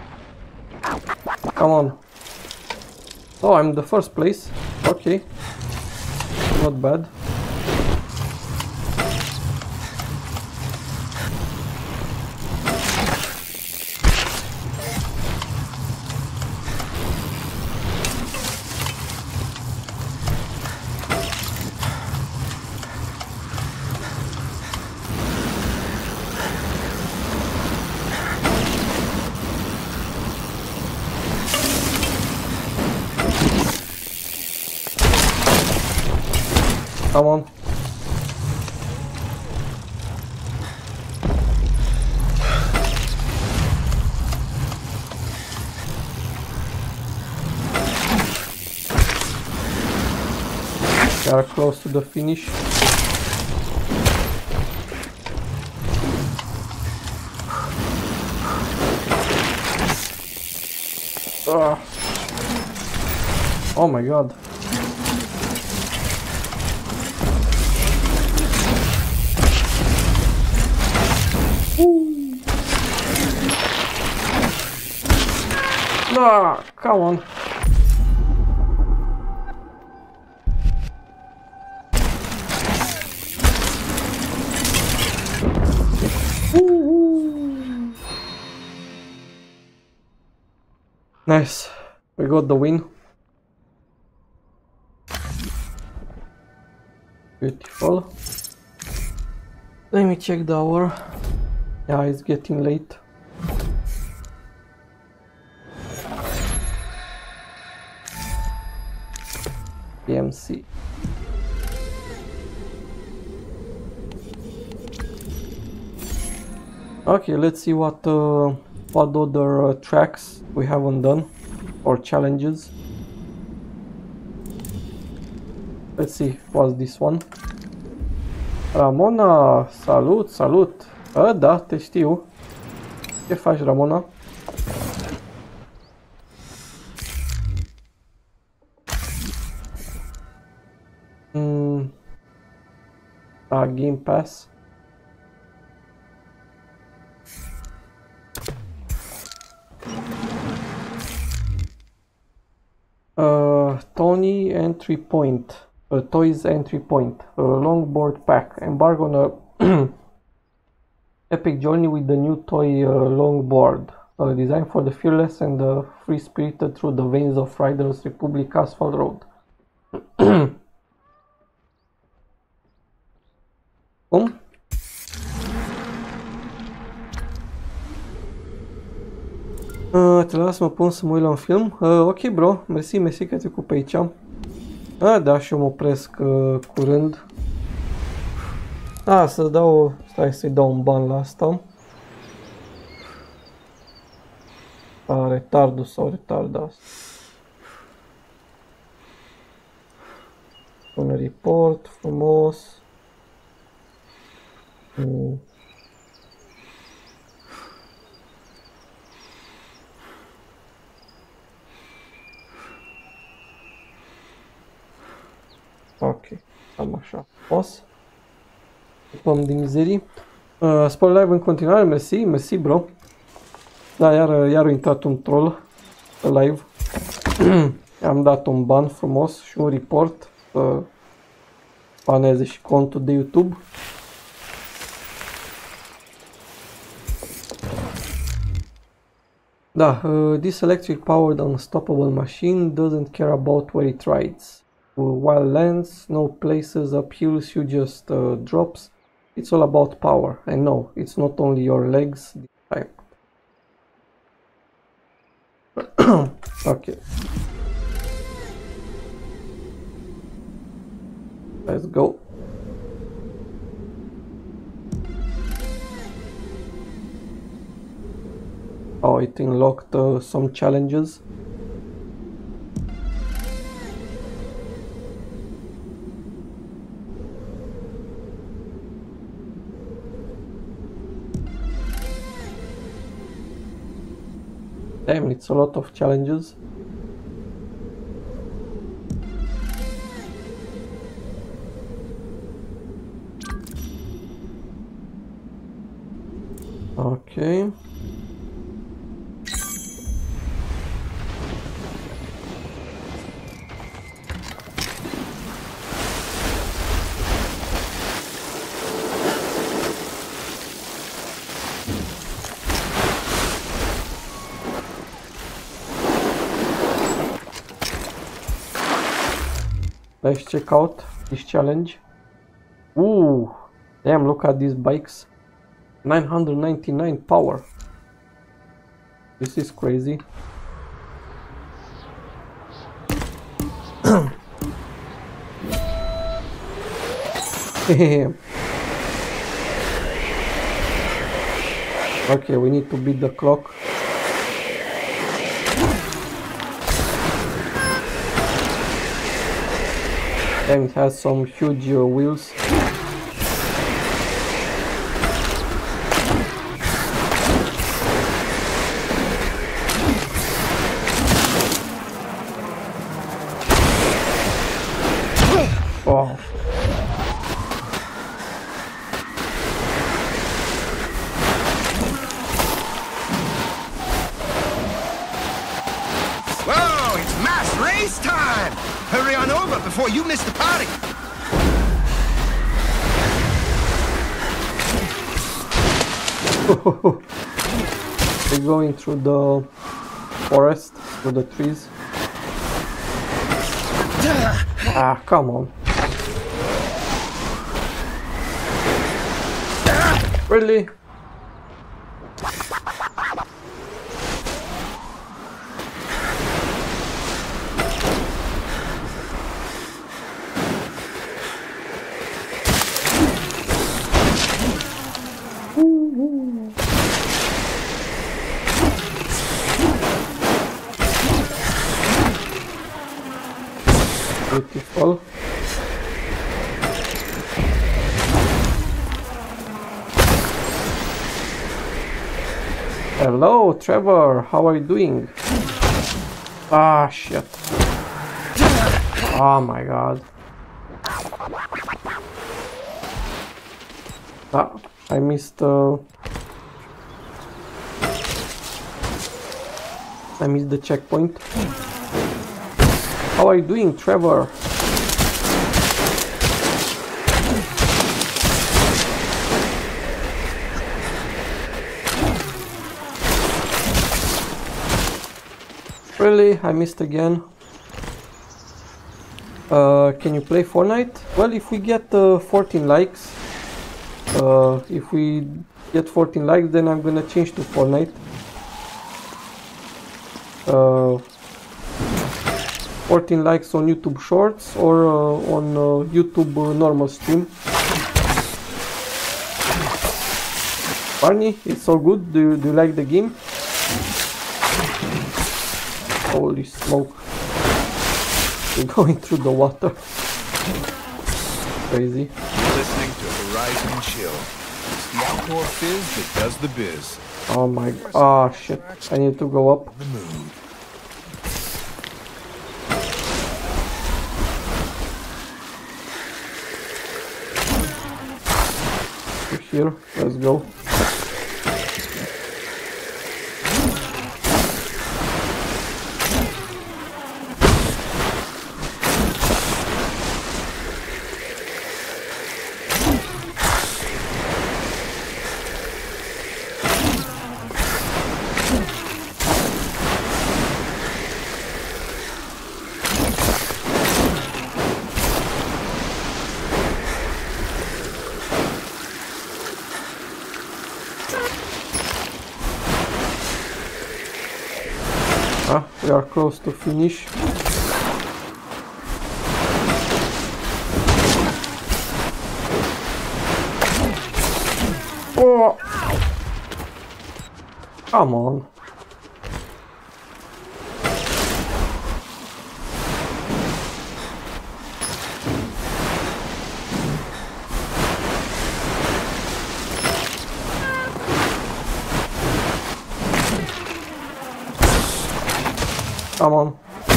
S1: Come on. Oh, I'm the first place. Okay. Not bad. Come on. We are close to the finish. Oh my god. Ah, come on. Nice. We got the win. Beautiful. Let me check the hour. Yeah, it's getting late. PMC. Okay, let's see what other tracks we haven't done or challenges. Let's see, what's this one? Ramona, salut, salut! Da, te știu. Ce faci, Ramona? Game Pass. Tony entry point. Toys entry point. Longboard pack. Embark on a epic journey with the new toy longboard. Designed for the fearless and the free-spirited through the veins of Riders Republic Asphalt Road. Cum? Te las să mă pun să mă uit la un film. Ok, bro, mersi că te ocupi aici. Da, și eu mă opresc curând. Să dau, stai să-i dau un ban la asta. Retardul sau retardat. Un report frumos. Ok, cam așa. Frumos. Păm din mizerii. Spor live în continuare, mersi, bro. Da, iar a intrat un troll live. Am dat un ban frumos și un report să baneze și contul de YouTube. Da, this electric powered unstoppable machine doesn't care about where it rides. While lands, no places up hills, you just drops. It's all about power. And no, it's not only your legs this time. Okay. Let's go. Oh, it unlocked some challenges. Damn, it's a lot of challenges. Okay. Let's check out this challenge. Ooh, damn, look at these bikes. 999 power. This is crazy. Okay, we need to beat the clock. And it has some huge wheels. Wow.
S4: Whoa, it's mass race time! Hurry on over before you miss the party!
S1: We're going through the forest, through the trees. Ah, come on. Really? Beautiful. Hello, Trevor. How are you doing? Ah, shit. Oh my god. Ah, I missed the checkpoint. How are you doing, Trevor? Really? I missed again. Can you play Fortnite? Well, if we get 14 likes, then I'm gonna change to Fortnite. 14 likes on YouTube Shorts or on YouTube normal stream. Barney, it's all good. Do you like the game? Holy smoke. We're going through the water. Crazy.
S12: Listening to Horizon Chill. It's the outdoor fizz that does the biz.
S1: Oh my god. Ah, shit. I need to go up.
S12: The mood.
S1: Here, let's go. We are close to finish. Oh! Come on. Come on.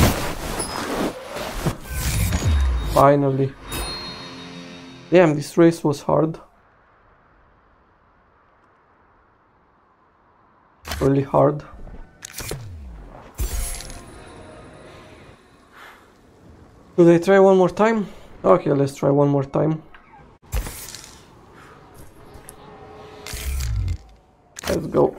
S1: Finally. Damn, this race was hard. Really hard. Should I try one more time? Okay, let's try one more time. Let's go.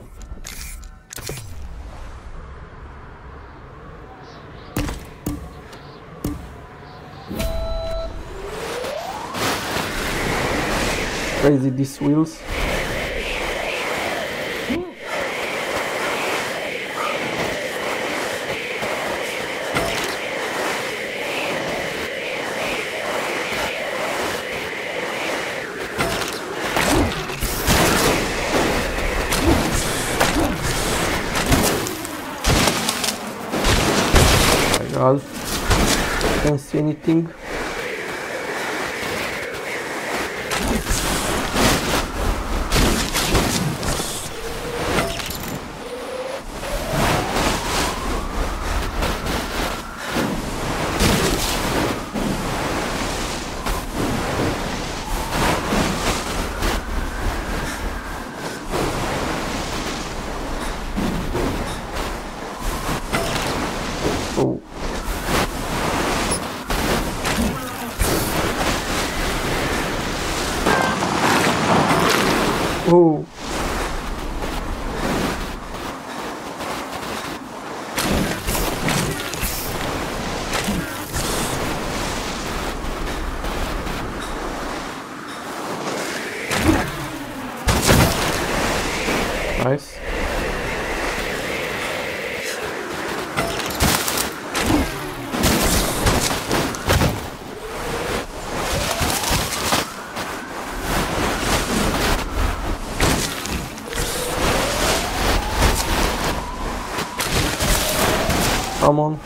S1: Crazy these wheels. Oh my god, can't see anything. Oh. Oh. Nice. Come on.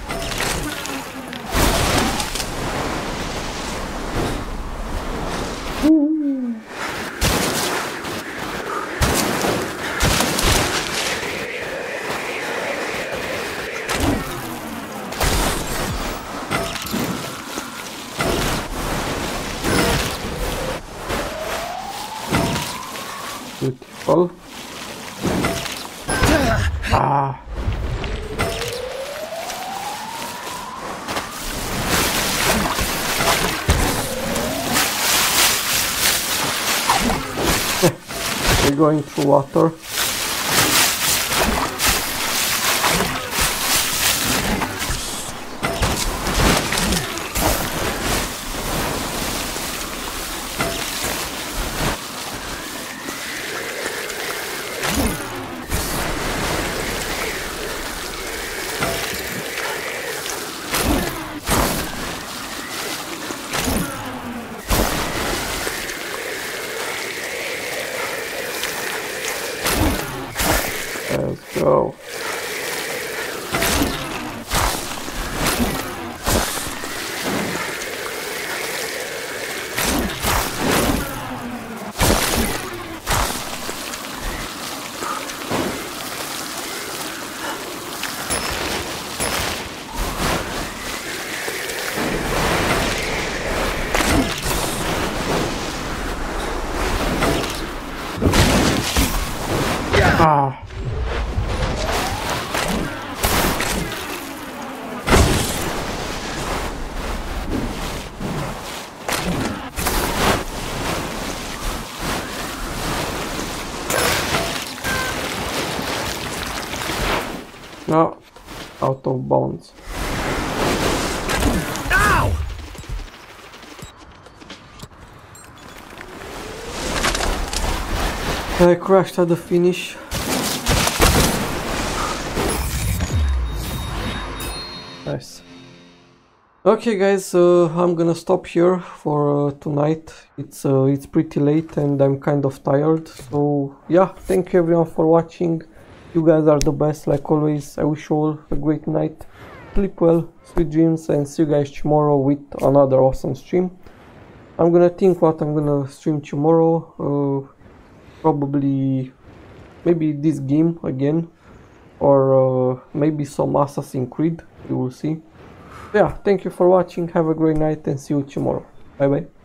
S1: Ooh. Beautiful. Ah. We're going through water. Let's go. Ah. No, out of bounds.
S4: Ow!
S1: I crashed at the finish. Nice. Okay guys, I'm gonna stop here for tonight. It's pretty late and I'm kind of tired. So yeah, thank you everyone for watching. You guys are the best like always. I wish you all a great night. Sleep well, sweet dreams, and see you guys tomorrow with another awesome stream. I'm gonna think what I'm gonna stream tomorrow. Probably maybe this game again, or maybe some Assassin's Creed. You will see. Yeah, thank you for watching. Have a great night and see you tomorrow. Bye bye.